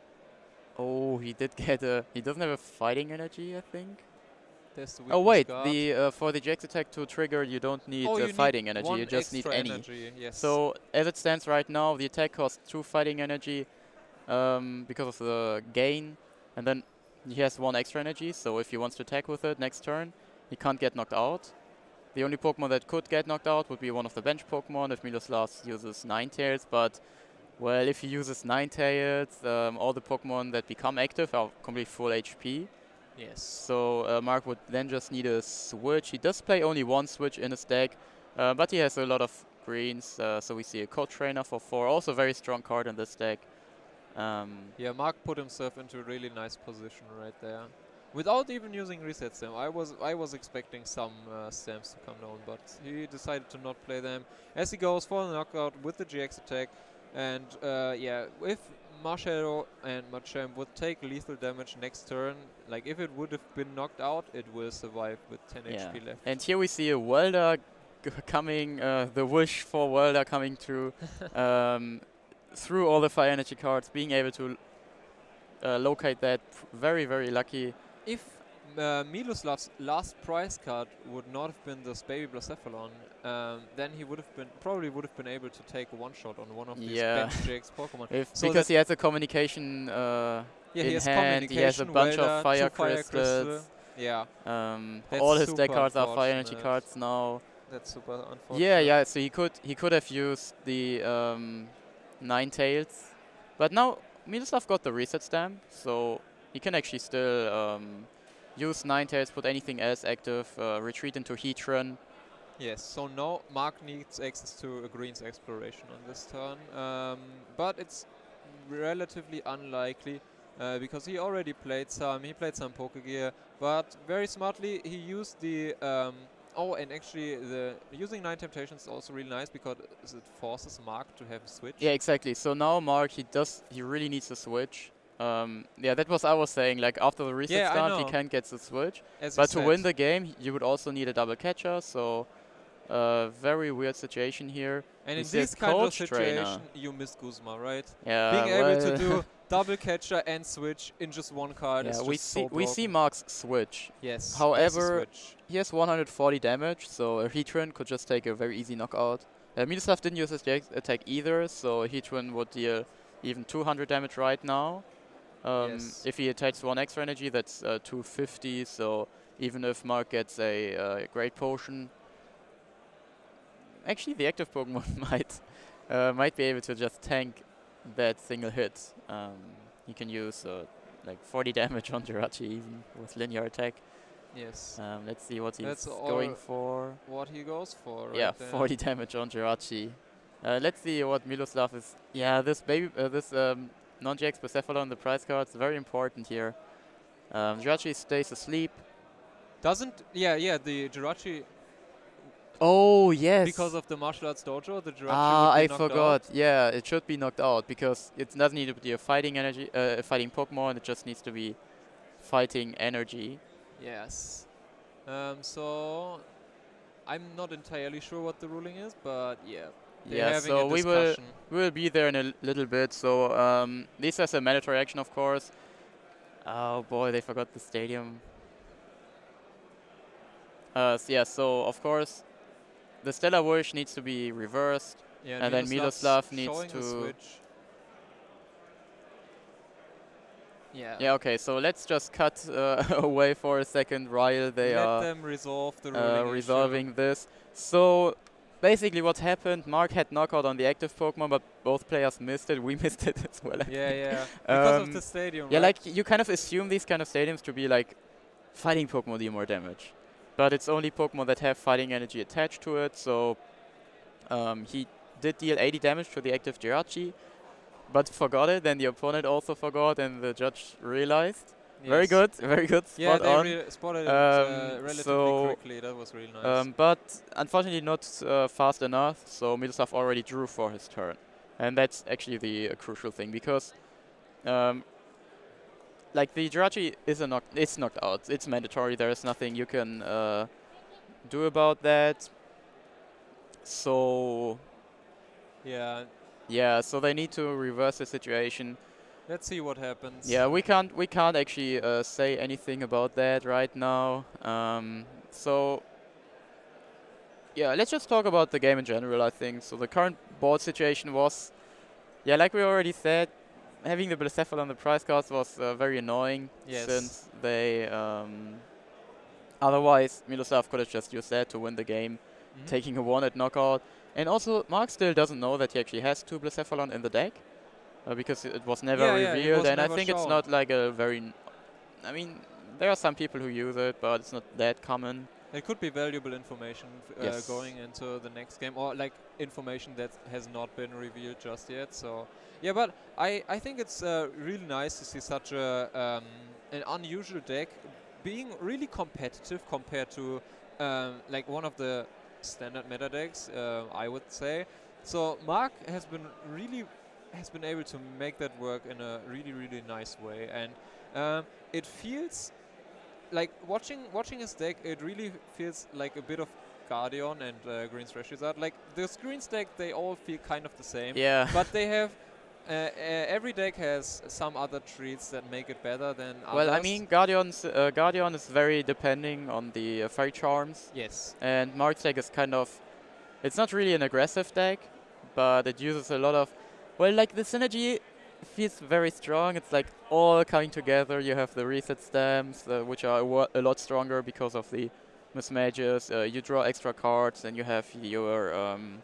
oh, he did get a. He doesn't have a fighting energy, I think. There's the Oh weakness wait, guard. the uh, for the J X attack to trigger, you don't need oh, uh, you need fighting energy. one You just need extra any. energy, yes. So as it stands right now, the attack costs two fighting energy um, because of the gain, and then he has one extra energy. So if he wants to attack with it next turn, he can't get knocked out. The only Pokemon that could get knocked out would be one of the bench Pokemon if Miloslav uses Ninetales, but well, if he uses Ninetales, um, all the Pokemon that become active are completely full H P. yes. So uh, Mark would then just need a switch. He does play only one switch in his deck, uh, but he has a lot of greens. Uh, so we see a Code Trainer for four, also a very strong card in this deck. Um, Yeah, Mark put himself into a really nice position right there, without even using reset stamp. I was I was expecting some uh, stamps to come down, but he decided to not play them. As he goes for the knockout with the G X attack, and uh, yeah, if Marshadow and Machamp would take lethal damage next turn, like if it would have been knocked out, it will survive with ten yeah. H P left. And here we see a Welder g coming, uh, the wish for Welder coming through, um, through all the fire energy cards, being able to uh, locate that. Very, very lucky. If uh, Miloslav's last prize card would not have been this Baby Blacephalon, um, then he would have been probably would have been able to take a one shot on one of these Yeah. bench J X Pokemon. If So because that- he has a communication uh, Yeah, in he has hand, he has a communication, bunch Welder, of fire two fire crystals. crystal. Yeah, Um, That's all his deck super cards are fire energy unfortunate. cards now. that's super unfortunate. Yeah, yeah. So he could he could have used the um, Ninetales, but now Miloslav got the reset stamp, so he can actually still um, use Ninetales, put anything else active, uh, retreat into Heatran. Yes, so now Mark needs access to a Greens Exploration on this turn, um, but it's relatively unlikely uh, because he already played some, he played some Pokegear, but very smartly he used the, um, oh, and actually the using Nine Temptations is also really nice because it forces Mark to have a switch. Yeah, exactly. So now Mark, he does, he really needs a switch. Um, yeah, that was I was saying. Like after the reset Yeah, I stamp, he know. can get the switch. As you But to said. win the game, you would also need a double catcher. So, uh, very weird situation here. And we in see a this kind of Coach Trainer. situation, you miss Guzma, right? Yeah, Being able to well, do double catcher and switch in just one card is yeah, just we so see we see broken. Mark's switch. Yes. there's a However, switch. He has one hundred forty damage, so a Heatran could just take a very easy knockout. Uh, Miloslav didn't use his J X attack either, so Heatran would deal even two hundred damage right now. Um, Yes. If he attacks one extra energy, that's uh, two fifty, so even if Mark gets a uh, Great Potion, actually the active Pokemon might uh, might be able to just tank that single hit. Um, he can use uh, like forty damage on Jirachi even with linear attack. Yes. Um, let's see what he's That's going all for. What he goes for, right Yeah, there. forty damage on Jirachi. Uh, let's see what Miloslav is. Yeah, this baby, uh, this um, non-J X Blacephalon, the prize cards, very important here. Um, Jirachi stays asleep. Doesn't, yeah, yeah, the Jirachi, Oh yes. because of the martial arts dojo, the Jirachi Ah, would be I knocked forgot. out. Yeah, it should be knocked out because it doesn't need to be a fighting energy, uh, a fighting Pokemon. It just needs to be fighting energy. Yes. Um, so, I'm not entirely sure what the ruling is, but yeah. They're Yeah, having so a we will discussion. we will be there in a l- little bit. So um, this has a mandatory action, of course. Oh boy, they forgot the stadium. Uh, s yeah, so of course, the Stellar Wish needs to be reversed. Yeah, and then Miloslav's Miloslav needs showing the to- switch. Yeah. Yeah, okay, so let's just cut uh, away for a second while they Let are them resolve the uh, ruling issue. resolving this. So basically what happened, Mark had knockout on the active Pokemon, but both players missed it. We missed it as well, I Yeah, think. yeah. Because of Um, the stadium, Yeah, right? like you kind of assume these kind of stadiums to be like fighting Pokemon deal more damage. But it's only Pokemon that have fighting energy attached to it, so um, he did deal eighty damage to the active Jirachi, but forgot it, then the opponent also forgot, and the judge realized. Very Yes. good, very good, Yeah, spot they on. re spotted it Um, uh, relatively so, quickly. That was really nice. Um, but unfortunately not uh, fast enough, so Miloslav already drew for his turn. And that's actually the uh, crucial thing, because um, like the Jirachi is a knock it's knocked out. It's mandatory. There is nothing you can uh, do about that. So yeah. yeah, so they need to reverse the situation. Let's see what happens. Yeah, we can't we can't actually uh, say anything about that right now. Um, so yeah, let's just talk about the game in general, I think. So the current board situation was, yeah, like we already said, having the Blacephalon on the prize cards was uh, very annoying, Yes. since they um, otherwise Miloslav could have just used that to win the game, Mhm. taking a one at knockout. And also, Mark still doesn't know that he actually has two Blacephalon in the deck, uh, because it, it was never Yeah, yeah, it revealed. was And I never think it's shown. not like a very, n I mean, there are some people who use it, but it's not that common. It could be valuable information f- uh, Yes. going into the next game, or like information that has not been revealed just yet. So yeah, but I I think it's uh, really nice to see such a um, an unusual deck being really competitive compared to um, like one of the standard meta decks, uh, I would say. So Mark has been really has been able to make that work in a really really nice way, and um, it feels like watching watching his deck, it really feels like a bit of Guardian and uh, Green's Reshizard. Like the Green's deck, they all feel kind of the same, Yeah. but they have uh, uh, every deck has some other treats that make it better than Well, I others. mean, Guardian's, uh, Guardian is very depending on the uh, Fairy Charms, Yes. and Mark's deck is kind of, it's not really an aggressive deck, but it uses a lot of, well, like the synergy feels very strong. It's like all coming together. You have the reset stamps, uh, which are a, wa- a lot stronger because of the mismatches. Uh, you draw extra cards, and you have your um,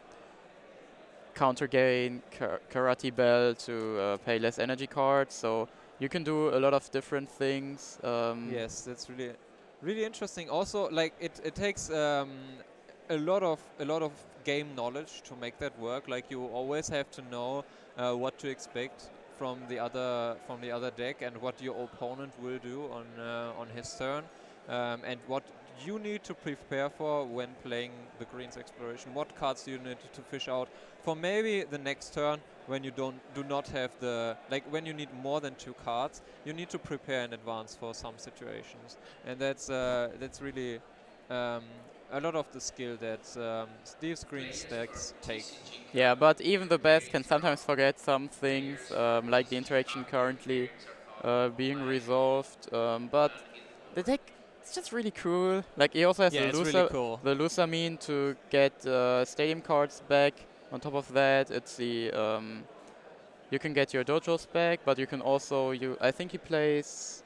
counter gain, Kar Karate Bell to uh, pay less energy cards. So you can do a lot of different things. Um, Yes, that's really, really interesting. Also, like it, it takes um, a lot of a lot of game knowledge to make that work. Like you always have to know uh, what to expect from the other from the other deck and what your opponent will do on uh, on his turn, um, and what you need to prepare for when playing the Greens Exploration. What cards do you need to fish out for maybe the next turn when you don't do not have the like when you need more than two cards. You need to prepare in advance for some situations, and that's uh, that's really um, a lot of the skill that um, Steve's Green stacks take. Yeah, but even the best can sometimes forget some things, um, like the interaction currently uh, being resolved. Um, but the deck is just really cool. Like he also has Yeah, the it's really Lusa, cool. the Lusamine to get uh, stadium cards back. On top of that, it's the um, you can get your dojos back, but you can also you. I think he plays.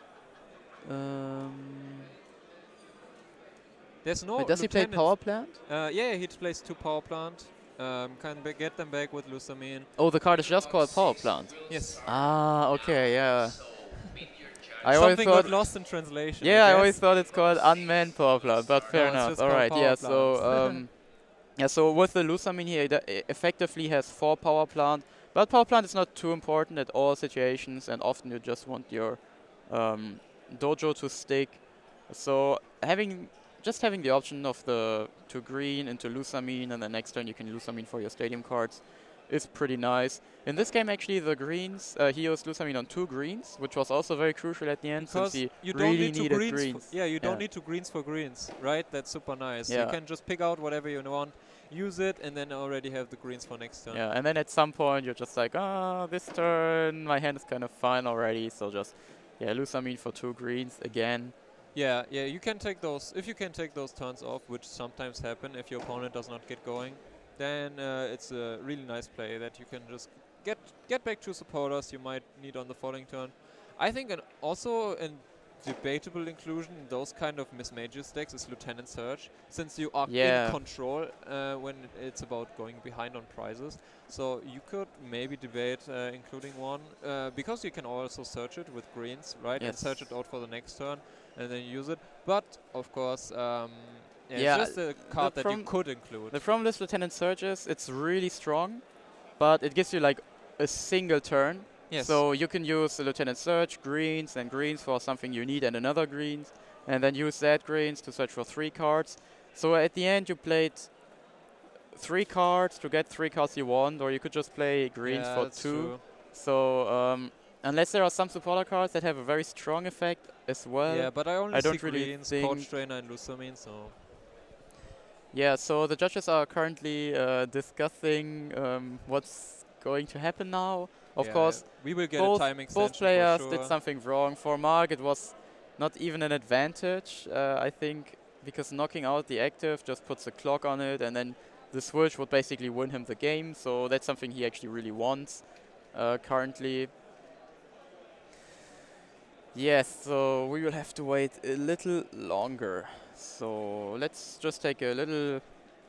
Um, There's no wait, does he play lieutenants. Power Plant? Uh, yeah, he plays two power plant. Um, can ba get them back with Lusamine. Oh, the card is just called Power Plant. Yes. Ah, okay, yeah. I always Something thought got lost in translation. Yeah, I, I always guess. thought it's called unmanned power plant, but fair No, it's enough. just All called right, power yeah. plant. So, um, yeah. So with the Lusamine here, it e- effectively has four power plant, but power plant is not too important at all situations, and often you just want your um, dojo to stick. So having just having the option of the two green into Lusamine, and the next turn you can Lusamine for your stadium cards, is pretty nice. In this game, actually, the greens, uh, he used Lusamine on two greens, which was also very crucial at the end, Because since he you don't really need to needed greens. greens. f- yeah, you don't Yeah. need to greens for greens, right? That's super nice. Yeah. You can just pick out whatever you want, use it, and then already have the greens for next turn. Yeah, and then at some point you're just like, ah, this turn my hand is kind of fine already, so just, yeah, Lusamine for two greens again. Yeah, yeah, you can take those, if you can take those turns off, which sometimes happen if your opponent does not get going, then uh, it's a really nice play that you can just get get back two supporters you might need on the following turn. I think an also a debatable inclusion in those kind of Miss Mages decks is Lieutenant Surge, since you are Yeah. in control uh, when it's about going behind on prizes. So you could maybe debate uh, including one, uh, because you can also search it with greens, right? And Yes. search it out for the next turn and then use it. But of course, um, yeah, Yeah, it's just a card that you could include. The problem with Lieutenant Surge is it's really strong, but it gives you like a single turn. Yes. So you can use the Lieutenant Surge, greens and greens for something you need and another greens, and then use that greens to search for three cards. So at the end you played three cards to get three cards you want, or you could just play greens Yeah, for that's two. true. So um, unless there are some supporter cards that have a very strong effect as well. Yeah, but I only I see don't really greens, think- Coach Trainer and Lusamine, so... Yeah, so the judges are currently uh, discussing um, what's going to happen now. Of yeah, course, we will get both, a time extension both players for did sure. something wrong. For Mark, it was not even an advantage, uh, I think, because knocking out the active just puts a clock on it, and then the switch would basically win him the game. So that's something he actually really wants uh, currently. Yes, so we will have to wait a little longer. So let's just take a little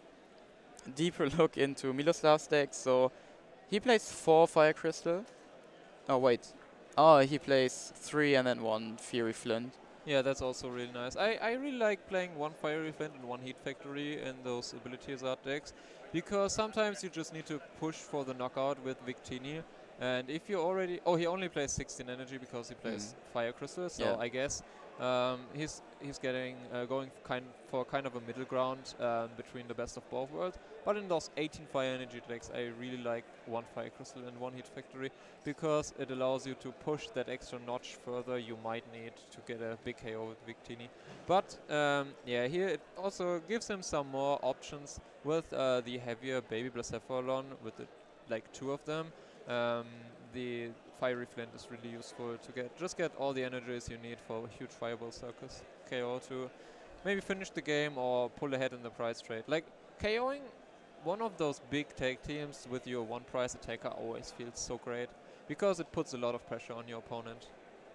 deeper look into Miloslav's deck. So he plays four Fire Crystal. Oh wait. Oh, he plays three and then one Fury Flint. Yeah, that's also really nice. I, I really like playing one Fiery Flint and one Heat Factory in those Ability Hazard decks, because sometimes you just need to push for the knockout with Victini. And if you already... Oh, he only plays sixteen energy because he plays Mm. Fire Crystal, so Yeah. I guess um, he's he's getting uh, going kind for kind of a middle ground um, between the best of both worlds. But in those eighteen Fire Energy decks, I really like one Fire Crystal and one Heat Factory, because it allows you to push that extra notch further you might need to get a big K O with Victini. But um, yeah, here it also gives him some more options with uh, the heavier Baby Blacephalon, with the, like two of them. Um, the Fiery Flint is really useful to get just get all the energies you need for a huge Fireball Circus K O to maybe finish the game or pull ahead in the prize trade. Like KOing one of those big tag teams with your one prize attacker always feels so great, because it puts a lot of pressure on your opponent.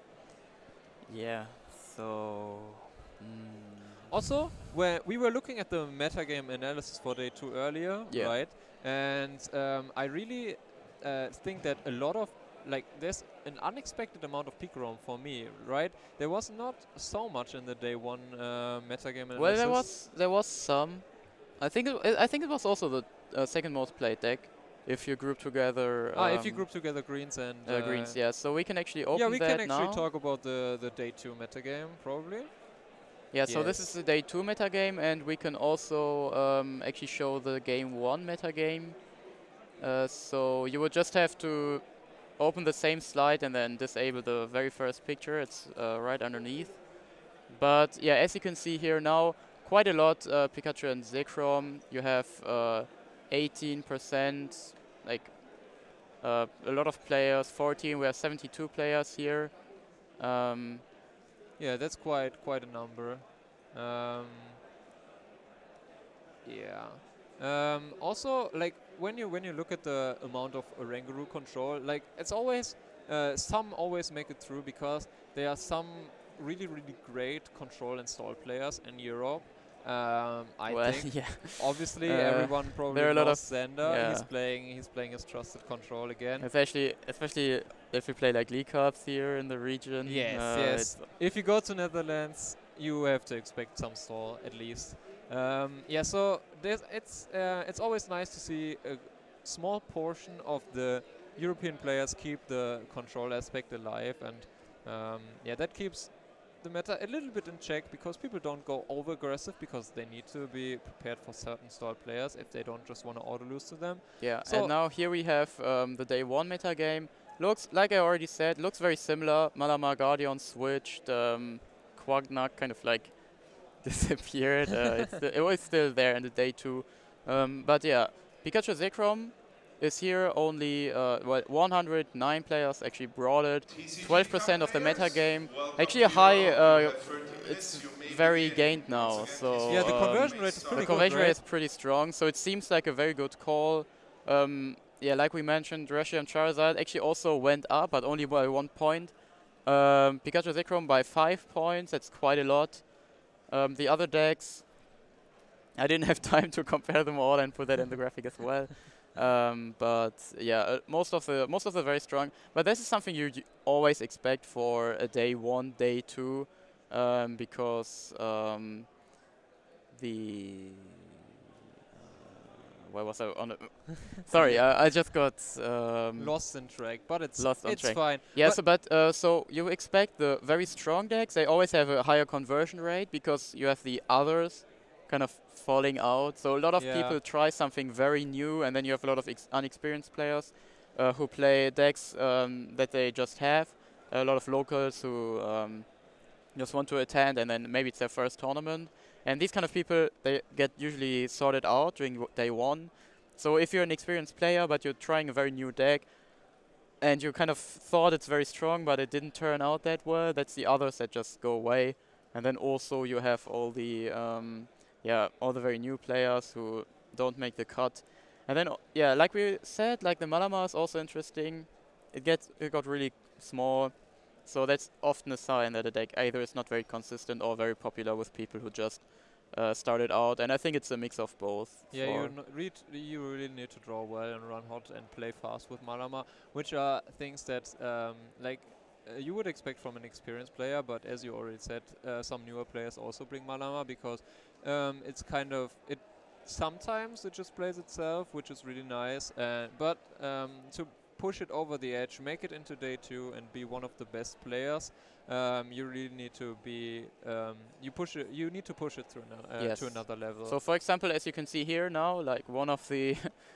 Yeah, so... Mm. Also, where we were looking at the metagame analysis for day two earlier, Yeah. right? And um, I really uh, think that a lot of, like, there's an unexpected amount of pick roam for me, right? There was not so much in the day one uh, metagame analysis. Well, there was there was some. I think it, I I think it was also the uh, second most played deck, if you group together. Ah, if you um, group together greens and uh, greens, yeah. So we can actually open yeah, we that can actually now. talk about the the day two metagame probably. Yeah, so this Yes. is the day two metagame, and we can also um, actually show the game one metagame. Uh, so you would just have to open the same slide and then disable the very first picture. It's uh, right underneath. But yeah, as you can see here now, quite a lot uh, Pikachu and Zekrom. You have uh, eighteen percent, like uh, a lot of players. fourteen, we have seventy-two players here. Um, Yeah, that's quite quite a number. Um, yeah. Um, also, like when you when you look at the amount of Oranguru control, like it's always uh, some always make it through, because there are some really really great control and stall players in Europe. Um, I well, think yeah. obviously Uh, everyone probably there are a lot knows of- Xander. He's yeah. playing he's playing his trusted control again. Especially, especially if we play like League Cups here in the region. Yes, uh, yes. it's- If you go to Netherlands, you have to expect some stall at least. Um, yeah, so there's it's uh, it's always nice to see a small portion of the European players keep the control aspect alive, and um, yeah, that keeps the meta a little bit in check, because people don't go over aggressive, because they need to be prepared for certain stall players if they don't just want to auto lose to them. Yeah, So- and now here we have um, the day one meta game. Looks, like I already said, looks very similar. Malamar Guardian switched. Um, Quagnark kind of like disappeared. uh, it's sti- it was still there in the day two. Um, but yeah, Pikachu Zekrom is here. Only uh, well, one hundred nine players actually brought it. twelve percent of the meta game. Actually a high. Uh, it's very gained now. So Yeah, the um, conversion rate is the pretty good, conversion rate right? is pretty strong, so it seems like a very good call. Um, yeah, like we mentioned, Reshiram Charizard actually also went up, but only by one point. Um, Pikachu Zekrom by five points. That's quite a lot. Um, the other decks, I didn't have time to compare them all and put that in the graphic as well. Um, but yeah, uh, most of the most of the very strong. But this is something you y- always expect for a day one, day two, um, because um, the where was I on? A Sorry, I, I just got um, Lost in track, but it's lost on it's track. fine. Yeah, But so but uh, so you expect the very strong decks. They always have a higher conversion rate because you have the others kind of falling out. So a lot of yeah, people try something very new, and then you have a lot of ex unexperienced players uh, who play decks um, that they just have. A lot of locals who um, just want to attend, and then maybe it's their first tournament. And these kind of people, they get usually sorted out during w- day one. So if you're an experienced player, but you're trying a very new deck, and you kind of thought it's very strong, but it didn't turn out that well, that's the others that just go away. And then also you have all the, um, yeah, all the very new players who don't make the cut. And then, o- yeah, like we said, like the Malamar is also interesting. It gets, it got really small. So that's often a sign that a deck either is not very consistent or very popular with people who just uh, started out. And I think it's a mix of both. yeah, for you n- read, you really need to draw well and run hot and play fast with Malama, which are things that um, like uh, you would expect from an experienced player, but as you already said, uh, some newer players also bring Malama because um, it's kind of it. Sometimes it just plays itself, which is really nice. And but um, to push it over the edge, make it into day two, and be one of the best players, um, you really need to be um, you push it. You need to push it through ano- uh, Yes. to another level. So for example, as you can see here now, like one of the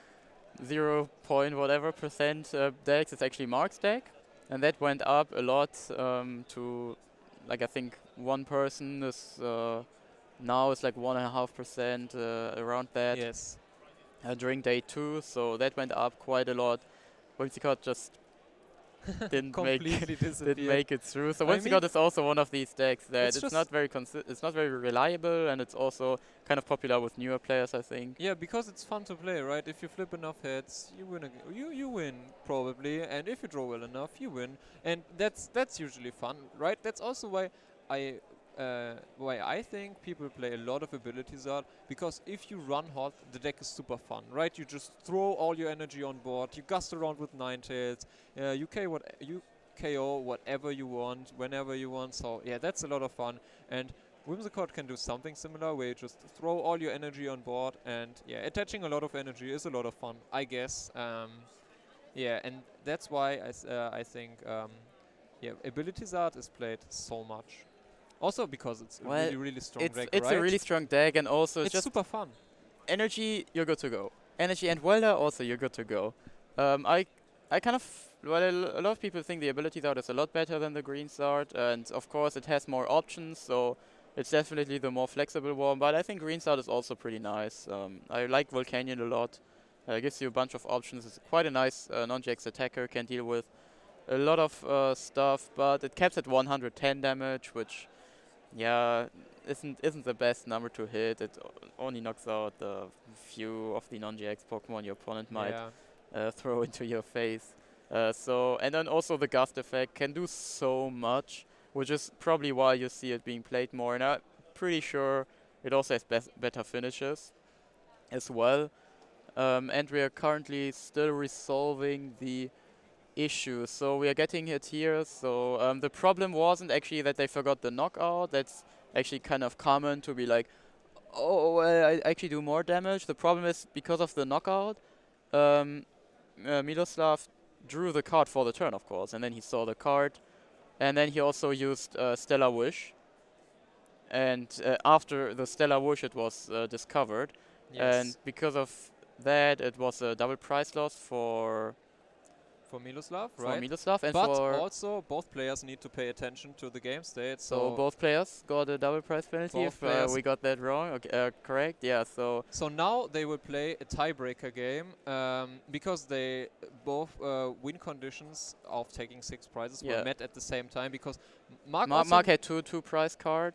zero point whatever percent uh, decks is actually Mark's deck, and that went up a lot um, to, like I think one person is uh, now is like one and a half percent uh, around that yes. uh, during day two. So that went up quite a lot. Whimsicott just didn't make Completely didn't disappeared. make it through. So I Whimsicott mean, is also one of these decks that it's it's, just not very consi- it's not very reliable, and it's also kind of popular with newer players, I think. Yeah, because it's fun to play, right? If you flip enough heads, you win. A g- you you win probably, and if you draw well enough, you win, and that's that's usually fun, right? That's also why I uh, why I think people play a lot of abilities out, because if you run hot, the deck is super fun, right? You just throw all your energy on board, you gust around with Ninetales, uh, you K what you K O whatever you want, whenever you want. So yeah, that's a lot of fun, and Whimsicott can do something similar where you just throw all your energy on board, and yeah, attaching a lot of energy is a lot of fun, I guess. Um, yeah, and that's why I, s- uh, I think um, yeah, Abilities Art is played so much. Also because it's a Well, really, really strong It's deck, it's right? a really strong deck, and also it's, it's just super fun. energy. You're good to go. Energy and Welder also you're good to go. Um, I I kind of well a l- a lot of people think the ability Zard is a lot better than the green Zard, and of course it has more options, so it's definitely the more flexible one. But I think green Zard is also pretty nice. Um, I like Volcanion a lot. Uh, it gives you a bunch of options. It's quite a nice uh, non-G X attacker. Can deal with a lot of uh, stuff, but it caps at one hundred ten damage, which yeah, isn't isn't the best number to hit. It o- only knocks out the few of the non-G X Pokemon your opponent might Yeah. uh, throw into your face. Uh, so and then also the gust effect can do so much, which is probably why you see it being played more. And I'm pretty sure it also has bes- better finishes as well. Um, and we are currently still resolving the issue. So we are getting it here. So um, the problem wasn't actually that they forgot the knockout. That's actually kind of common to be like, oh, well, I actually do more damage. The problem is because of the knockout, um, uh, Miloslav drew the card for the turn, of course, and then he saw the card, and then he also used uh, Stellar Wish. And uh, after the Stellar Wish, it was uh, discovered, and Yes. because of that, it was a double price loss for For Miloslav, for right? Miloslav and But for also, both players need to pay attention to the game state. so So, both players got a double price penalty. Both If uh, players- we got that wrong, okay, uh, correct? Yeah. So so now they will play a tiebreaker game um, because they both uh, win conditions of taking six prizes Yeah. were met at the same time. Because M- Mark Ma- also Mark had two two prize cards.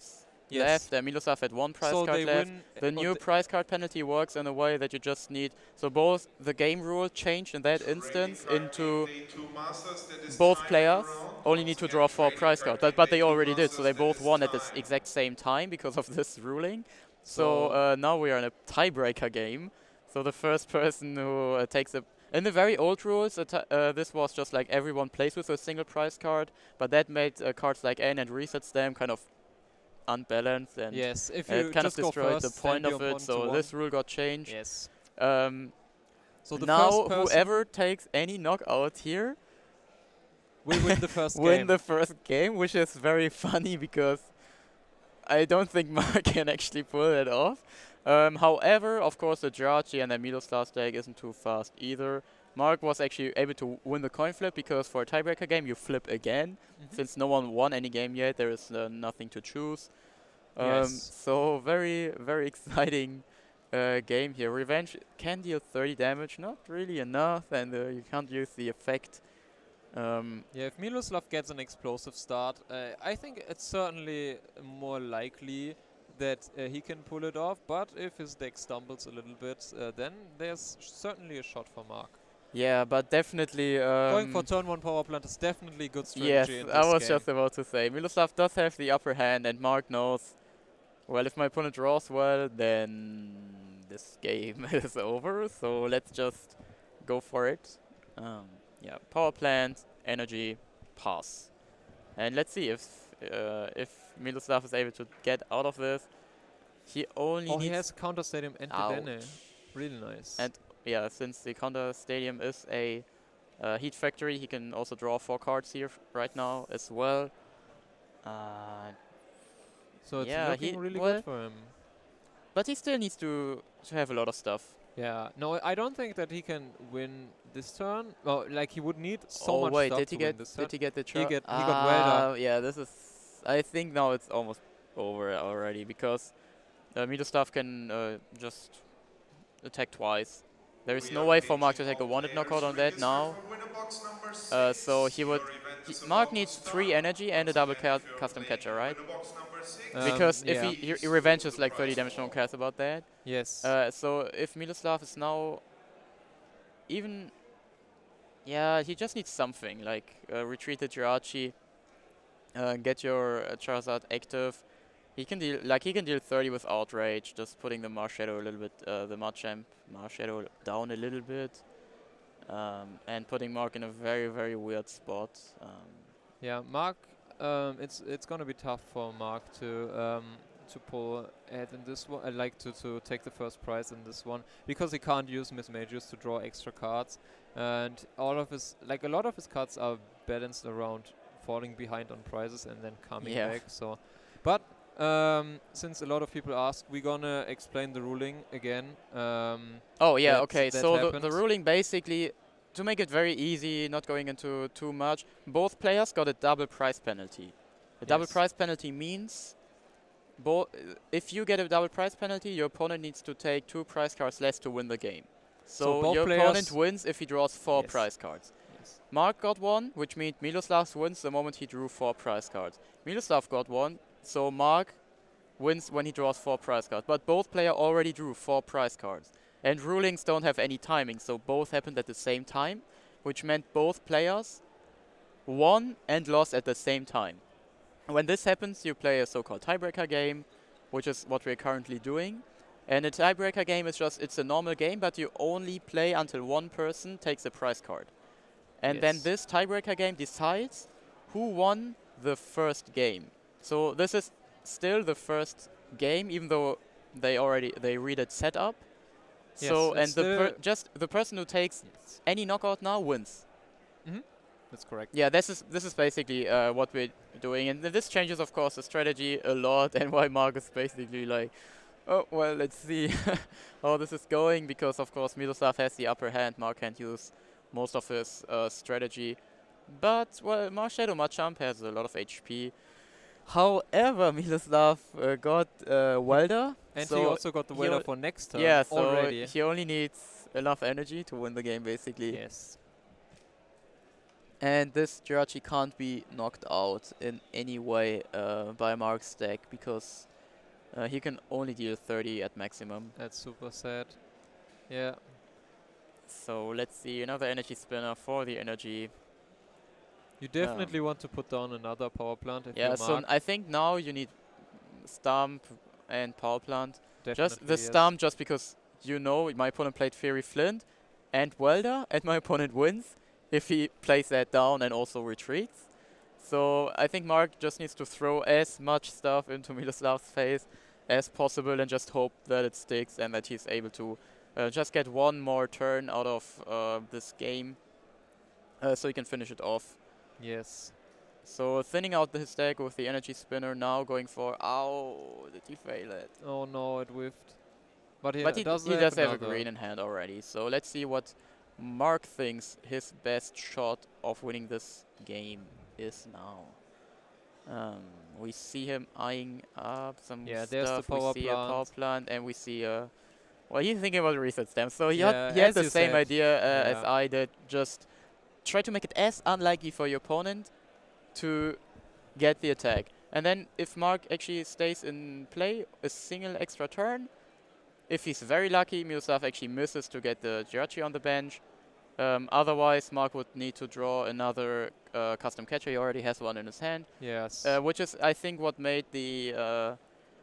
Yes. left, and Miloslav had one prize So card they left. win, The but new they- prize card penalty works in a way that you just need, so both the game rule changed in that instance into both players only need to draw four prize cards, but, but they already did, so they both won at the s- exact same time because of this ruling. So So- uh, now we are in a tiebreaker game. So the first person who uh, takes a, in the very old rules, a ti- uh, this was just like everyone plays with a single prize card, but that made uh, cards like N and Reset Slam kind of unbalanced, and yes, if uh, you it kind of just go destroyed first, the send point your of it. opponent to So one. this rule got changed. Yes. Um, So the now first person whoever takes any knockout here will win the first win game. the first game, which is very funny because I don't think Mark can actually pull it off. Um, however, of course, the Jirachi and the Miloslav deck isn't too fast either. Mark was actually able to win the coin flip because for a tiebreaker game you flip again. Mhm. Since no one won any game yet, there is uh, nothing to choose. Um, Yes. So very, very exciting uh, game here. Revenge can deal thirty damage, not really enough, and uh, you can't use the effect. Um, Yeah, if Miloslav gets an explosive start, uh, I think it's certainly more likely that uh, he can pull it off, but if his deck stumbles a little bit, uh, then there's certainly a shot for Mark. yeah, but definitely. Um, Going for turn one power plant is definitely a good yes, strategy in this I was game. just about to say Miloslav does have the upper hand, and Mark knows. Well, if my opponent draws well, then this game is over. So let's just go for it. Um, yeah, power plant, energy, pass, and let's see if uh, if Miloslav is able to get out of this. He only Oh, needs he has counter stadium and Ouch. Dedenne. Really nice. And yeah, since the counter stadium is a uh, heat factory, he can also draw four cards here f- right now as well. Uh, so it's yeah, looking he- really well- good for him. but he still needs to to have a lot of stuff. Yeah, no, I don't think that he can win this turn. Well, like he would need so oh much wait, stuff did he to win get this turn. did he get the He char- get- he got well done. Ah, yeah, this is. I think now it's almost over already because uh, Miloslav can uh, just attack twice. There is no way for Mark to take a one-hit knockout on that now. Uh, so he would. He, Mark needs three energy and a double ca custom catcher, right? Um, Because if yeah. he, he, he revenges like thirty damage, no one cares about that. Yes. Uh, so if Miloslav is now even, yeah, he just needs something like uh, retreat the Jirachi, uh, get your uh, Charizard active. He can deal like he can deal thirty with outrage, just putting the Marshadow a little bit, uh, the Machamp Marshadow down a little bit, um, and putting Mark in a very very weird spot. Um, Yeah, Mark. Um, it's it's gonna be tough for Mark to um, to pull ahead in this one. I like to to take the first prize in this one because he can't use Miss Majors to draw extra cards, and all of his like a lot of his cards are balanced around falling behind on prizes and then coming Yeah. back. So, but um, since a lot of people ask, we're gonna explain the ruling again. Um, Oh yeah, that- okay. that So the, the happened. ruling basically, to make it very easy, not going into too much, both players got a double prize penalty. A double Yes. prize penalty means, bo if you get a double prize penalty, your opponent needs to take two prize cards less to win the game. So So, both your players- opponent wins if he draws four Yes. prize cards. yes. Mark got one, which means Miloslav wins the moment he drew four prize cards. Miloslav got one, so Mark wins when he draws four prize cards. But both players already drew four prize cards. And rulings don't have any timing, so both happened at the same time, which meant both players won and lost at the same time. When this happens, you play a so-called tiebreaker game, which is what we're currently doing. And a tiebreaker game is just, it's a normal game, but you only play until one person takes a prize card. And then Yes. this tiebreaker game decides who won the first game. So this is still the first game, even though they already they read it set up. Yes, So and it's the per the- just the person who takes Yes. any knockout now wins. That's correct. Yeah, this is this is basically uh, what we're doing, and th this changes, of course, the strategy a lot, and why Mark is basically like, oh well, let's see how this is going, because of course Miloslav has the upper hand. Mark can't use most of his uh, strategy, but well, Marshadow Machamp has a lot of H P. However, Miloslav uh, got uh, Welder, And so he also got the he winner al- for next turn yeah, so already. he only needs enough energy to win the game, basically. Yes. And this Jirachi can't be knocked out in any way uh, by Mark's deck, because Uh, he can only deal thirty at maximum. That's super sad. Yeah. So let's see, another energy spinner for the energy. You definitely um, want to put down another power plant if yeah, you so Mark. I think now you need Stamp and power plant. Definitely just the yes. Stamp, just because you know my opponent played Fairy Flint and Welder, and my opponent wins if he plays that down and also retreats. So I think Mark just needs to throw as much stuff into Miloslav's face as possible and just hope that it sticks and that he's able to uh, just get one more turn out of uh, this game uh, so he can finish it off. Yes. So thinning out his deck with the energy spinner, now going for, ow, did he fail it? Oh no, it whiffed. But he, but he does, he have, does have a another. green in hand already. So let's see what Mark thinks his best shot of winning this game is now. Um, we see him eyeing up some yeah, stuff. There's the power we see plant. a power plant, and we see a. Well, he's thinking about reset stamp. So he yeah, had, he had the same said. idea uh, yeah. as I did. Just try to make it as unlikely for your opponent to get the attack. And then if Mark actually stays in play, a single extra turn. If he's very lucky, Miloslav actually misses to get the Jirachi on the bench. Um, otherwise, Mark would need to draw another uh, custom catcher. He already has one in his hand. Yes. Uh, which is, I think, what made the uh,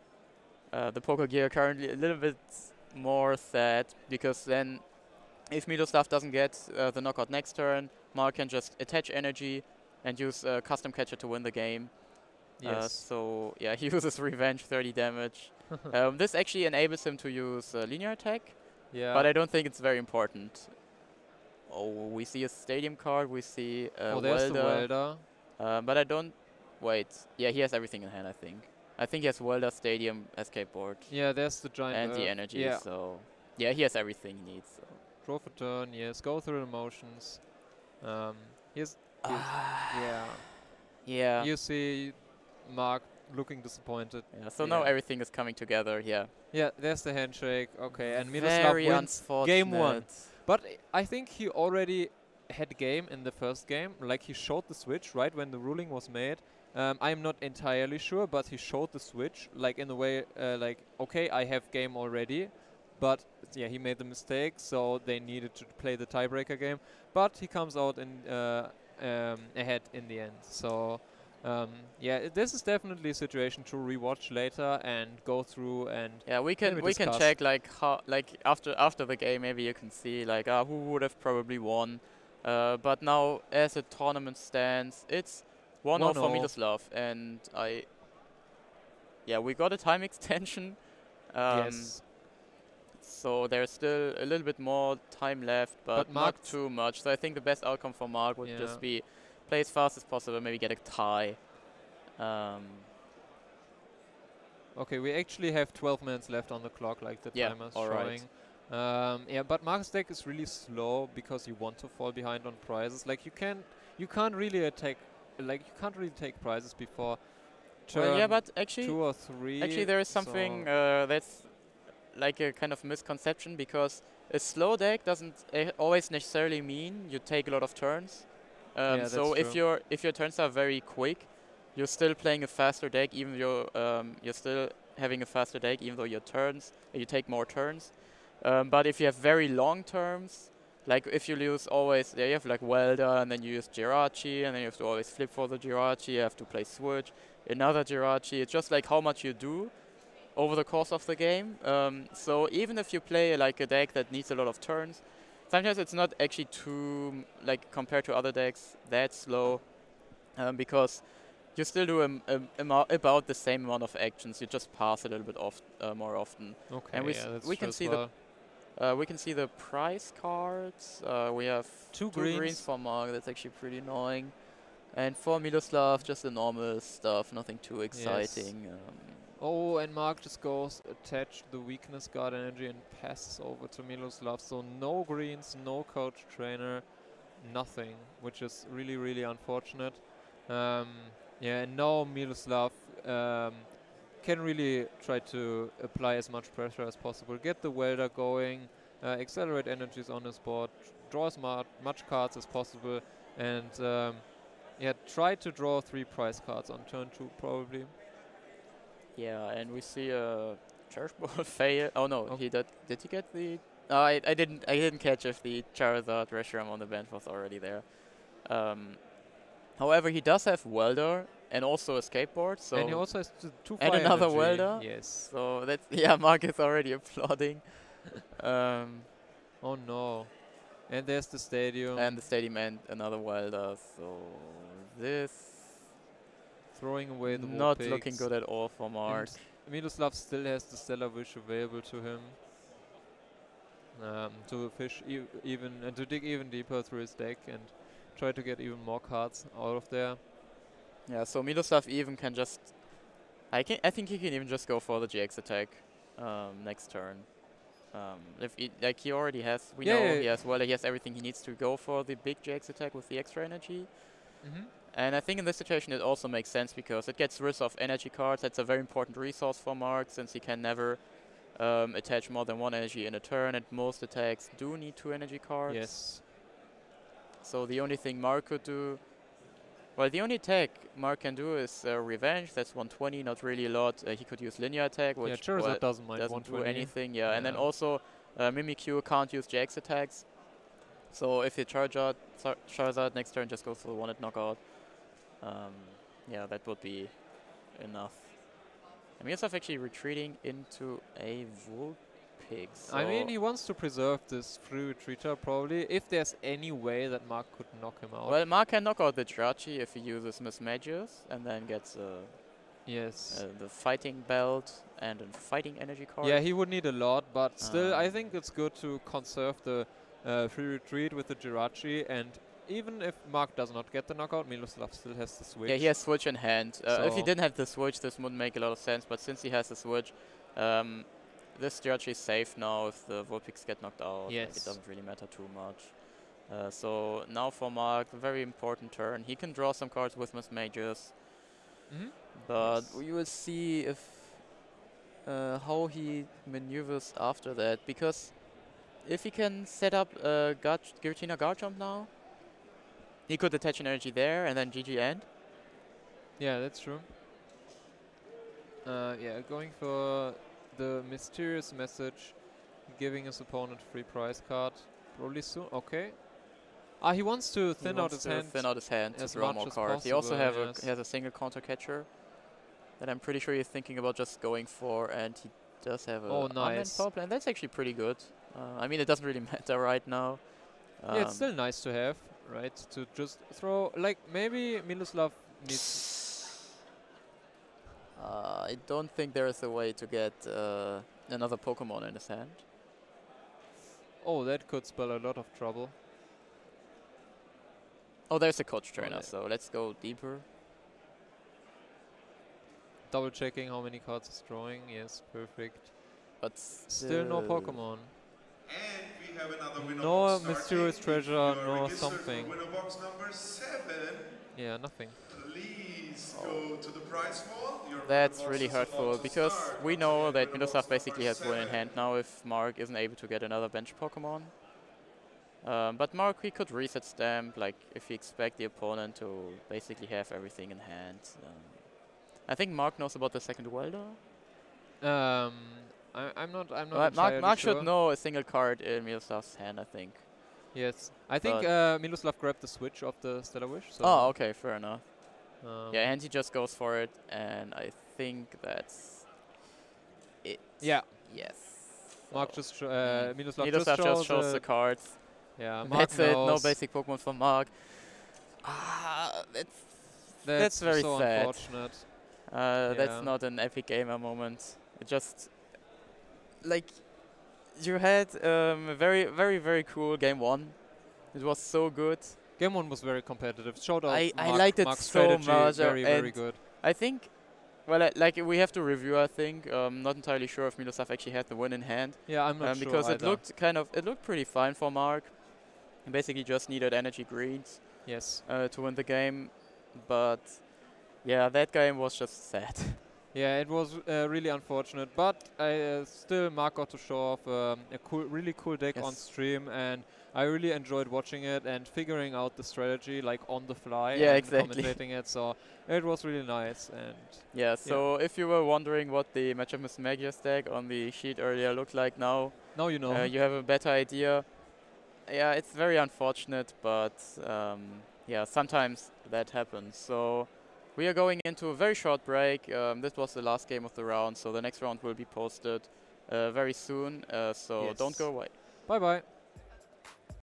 uh, the Poker Gear currently a little bit more sad, because then if Miloslav doesn't get uh, the knockout next turn, Mark can just attach energy and use uh, custom catcher to win the game. Yes. Uh, so yeah, he uses revenge, thirty damage. um, this actually enables him to use uh, linear attack. Yeah. But I don't think it's very important. Oh, we see a stadium card. We see uh, oh, there's Welder. the Welder. Uh, but I don't. Wait. Yeah, he has everything in hand, I think. I think he has Welder, Stadium, Escape Board. Yeah, there's the giant. And Earth. the energy. Yeah. So yeah, he has everything he needs. So. Draw for turn. Yes. Go through the motions. Um. Here's. here's yeah. Yeah. You see, Mark looking disappointed. Yeah. So yeah. now everything is coming together. Yeah. Yeah. There's the handshake. Okay. And Very Miloslav wins game one. But I think he already had game in the first game. Like, he showed the switch right when the ruling was made. Um, I'm not entirely sure, but he showed the switch, like in a way, uh, like, okay, I have game already. But yeah, he made the mistake, so they needed to play the tiebreaker game. But he comes out in uh, um, ahead in the end. So um, yeah, this is definitely a situation to rewatch later and go through and yeah, we can we discuss. can check like how like after after the game, maybe you can see like uh, who would have probably won. Uh, but now as a tournament stands, it's one oh for Miloslav, and I yeah we got a time extension. Um, yes. So there's still a little bit more time left, but, but not too much. So I think the best outcome for Mark would yeah. just be play as fast as possible, maybe get a tie. Um, okay, we actually have twelve minutes left on the clock, like the yeah, timer's all showing. Right. Um, yeah, but Mark's deck is really slow because you want to fall behind on prizes. Like you can, you can't really attack, like you can't really take prizes before turn well, yeah, but actually, two or three. Actually, there is something so uh, that's like a kind of misconception, because a slow deck doesn't uh, always necessarily mean you take a lot of turns. Um, yeah, so that's if true. your if your turns are very quick, you're still playing a faster deck, even though um, you're still having a faster deck, even though your turns uh, you take more turns. Um, but if you have very long terms, like if you use always, yeah, you have like Welder, and then you use Jirachi, and then you have to always flip for the Jirachi, you have to play Switch, another Jirachi. It's just like how much you do over the course of the game. Um, so even if you play like a deck that needs a lot of turns, sometimes it's not actually too, like compared to other decks, that slow, um, because you still do um, um, about the same amount of actions. You just pass a little bit off uh, more often. Okay, and we yeah, that's we can see well. the uh, we can see the prize cards. Uh, we have two, two greens. greens for Mark. That's actually pretty annoying. And for Miloslav, just the normal stuff, nothing too exciting. Yes. Um, Oh, and Mark just goes attach the weakness guard energy and passes over to Miloslav. So no greens, no coach trainer, nothing, which is really, really unfortunate. Um, yeah, and now Miloslav um, can really try to apply as much pressure as possible, get the welder going, uh, accelerate energies on his board, draw as mu much cards as possible, and um, yeah, try to draw three prize cards on turn two probably. Yeah, and we see a Charge Ball fail. Oh no, Oh. he did. Did he get the? No, I I didn't. I didn't catch if the Charizard Reshiram on the bench was already there. Um, however, he does have Welder and also a skateboard. So and he also has t- two and fire another energy. welder. Yes. So that's yeah. Mark is already applauding. um, Oh no. And there's the stadium. and the stadium and another Welder. So this throwing away the not Vulpix. looking good at all for Mark. And Miloslav still has the Stellar Wish available to him. Um, to fish e even and to dig even deeper through his deck and try to get even more cards out of there. Yeah, so Miloslav even can just. I can. I think he can even just go for the G X attack um, next turn. Um, if he, like he already has, we Yeah, know yeah, he yeah. has. Well, he has everything he needs to go for the big G X attack with the extra energy. Mm-hmm. And I think in this situation it also makes sense because it gets rid of energy cards. That's a very important resource for Mark since he can never um, attach more than one energy in a turn, and most attacks do need two energy cards. Yes. So the only thing Mark could do, well, the only attack Mark can do is uh, Revenge. That's one twenty, not really a lot. Uh, he could use Linear Attack, which Yeah, Charizard well, doesn't mind doesn't do one twenty. anything. Yeah, and then Yeah. also uh, Mimikyu can't use J X attacks. So if you Charizard, Char- Charizard next turn just goes for the one-hit knockout. Um, yeah, that would be enough. And Miloslav actually retreating into a Vulpix. I mean, so- he wants to preserve this free retreater probably, if there's any way that Mark could knock him out. well, Mark can knock out the Jirachi if he uses Miss Magius and then gets uh, yes. uh, the fighting belt and a fighting energy card. Yeah, he would need a lot, but still, I Um, think it's good to conserve the uh, free retreat with the Jirachi, and even if Mark does not get the knockout, Miloslav still has the switch. Yeah, he has Switch in hand. Uh, if he So- didn't have the Switch, this wouldn't make a lot of sense. But since he has the Switch, um, this Jirachi is safe now if the Vulpix get knocked out. Like, Yes. it doesn't really matter too much. Uh, so now for Mark, a very important turn. He can draw some cards with Miss Majors, Mhm. but Yes. we will see if uh, how he maneuvers after that. Because if he can set up a guard Giratina Guard Jump now, he could attach an energy there and then G G end. Yeah, that's true. Uh, yeah, going for the mysterious message, giving his opponent a free prize card. Probably soon. Okay. Ah, he wants to He thin out wants his to hand. Thin out his hand to as draw much more as cards. He also possible, have a yes. he has a single counter catcher that I'm pretty sure he's thinking about just going for, and he does have a Oh, unmanned nice. power plant. That's actually pretty good. Uh, I mean, it doesn't really matter right now. Yeah, it's Um, still nice to have, right? To just throw, like, maybe Miloslav needs... uh, I don't think there is a way to get uh, another Pokemon in his hand. Oh, that could spell a lot of trouble. Oh, there's a coach trainer, there. so let's go deeper. Double checking how many cards he's drawing. Yes, perfect. But Still no Pokemon. And we have another winner No box mysterious starting. If treasure, you are no registered for something. Winner box number seven. Yeah, nothing. Please go to the prize vault. Your That's winner really box is about hurtful to because start. we Once know again, that winner box Miloslav basically number has one in seven. hand now if Mark isn't able to get another bench Pokemon. Um, but Mark, he could reset stamp, like if he expect the opponent to basically have everything in hand. Um, I think Mark knows about the second Welder. Um, I, I'm not. I'm not. Well, Mark, entirely Mark sure. should know a single card in Miloslav's hand, I think. Yes, I think But- uh, Miloslav grabbed the switch of the Stellar Wish. So Oh, okay, fair enough. um, Yeah, and he just goes for it, and I think that's it. Yeah. Yes. Mark So- just sh- uh, Mm. Miloslav, Miloslav just just shows, shows uh, the cards. Yeah, Mark That's it. No knows. basic Pokemon for Mark. Ah, that's That's, that's very so sad. unfortunate. uh, Yeah. that's not an epic gamer moment. It just like you had um, a very, very, very cool game one. It was so good. Game one was very competitive. Showed off I- I Mark, liked it Mark's so strategy. much, uh, Very, very and good. I think. Well, uh, like we have to review. I think. Um, not entirely sure if Miloslav actually had the win in hand. Yeah, I'm not um, sure because it either. looked kind of it looked pretty fine for Mark. He basically just needed energy greens Yes. uh, to win the game, but yeah, that game was just sad. Yeah, it was uh, really unfortunate, but I uh, still Mark got to show off um, a cool, really cool deck on Yes. stream, and I really enjoyed watching it and figuring out the strategy like on the fly Yeah, and exactly. commentating it. So it was really nice. And Yeah, so if you were wondering what the Matchup Magius deck on the sheet earlier looked like now, now you know. uh, you have a better idea. Yeah, it's very unfortunate, but um, yeah, sometimes that happens. So we are going into a very short break. Um, this was the last game of the round, so the next round will be posted uh, very soon. Uh, so Yes. don't go away. Bye bye.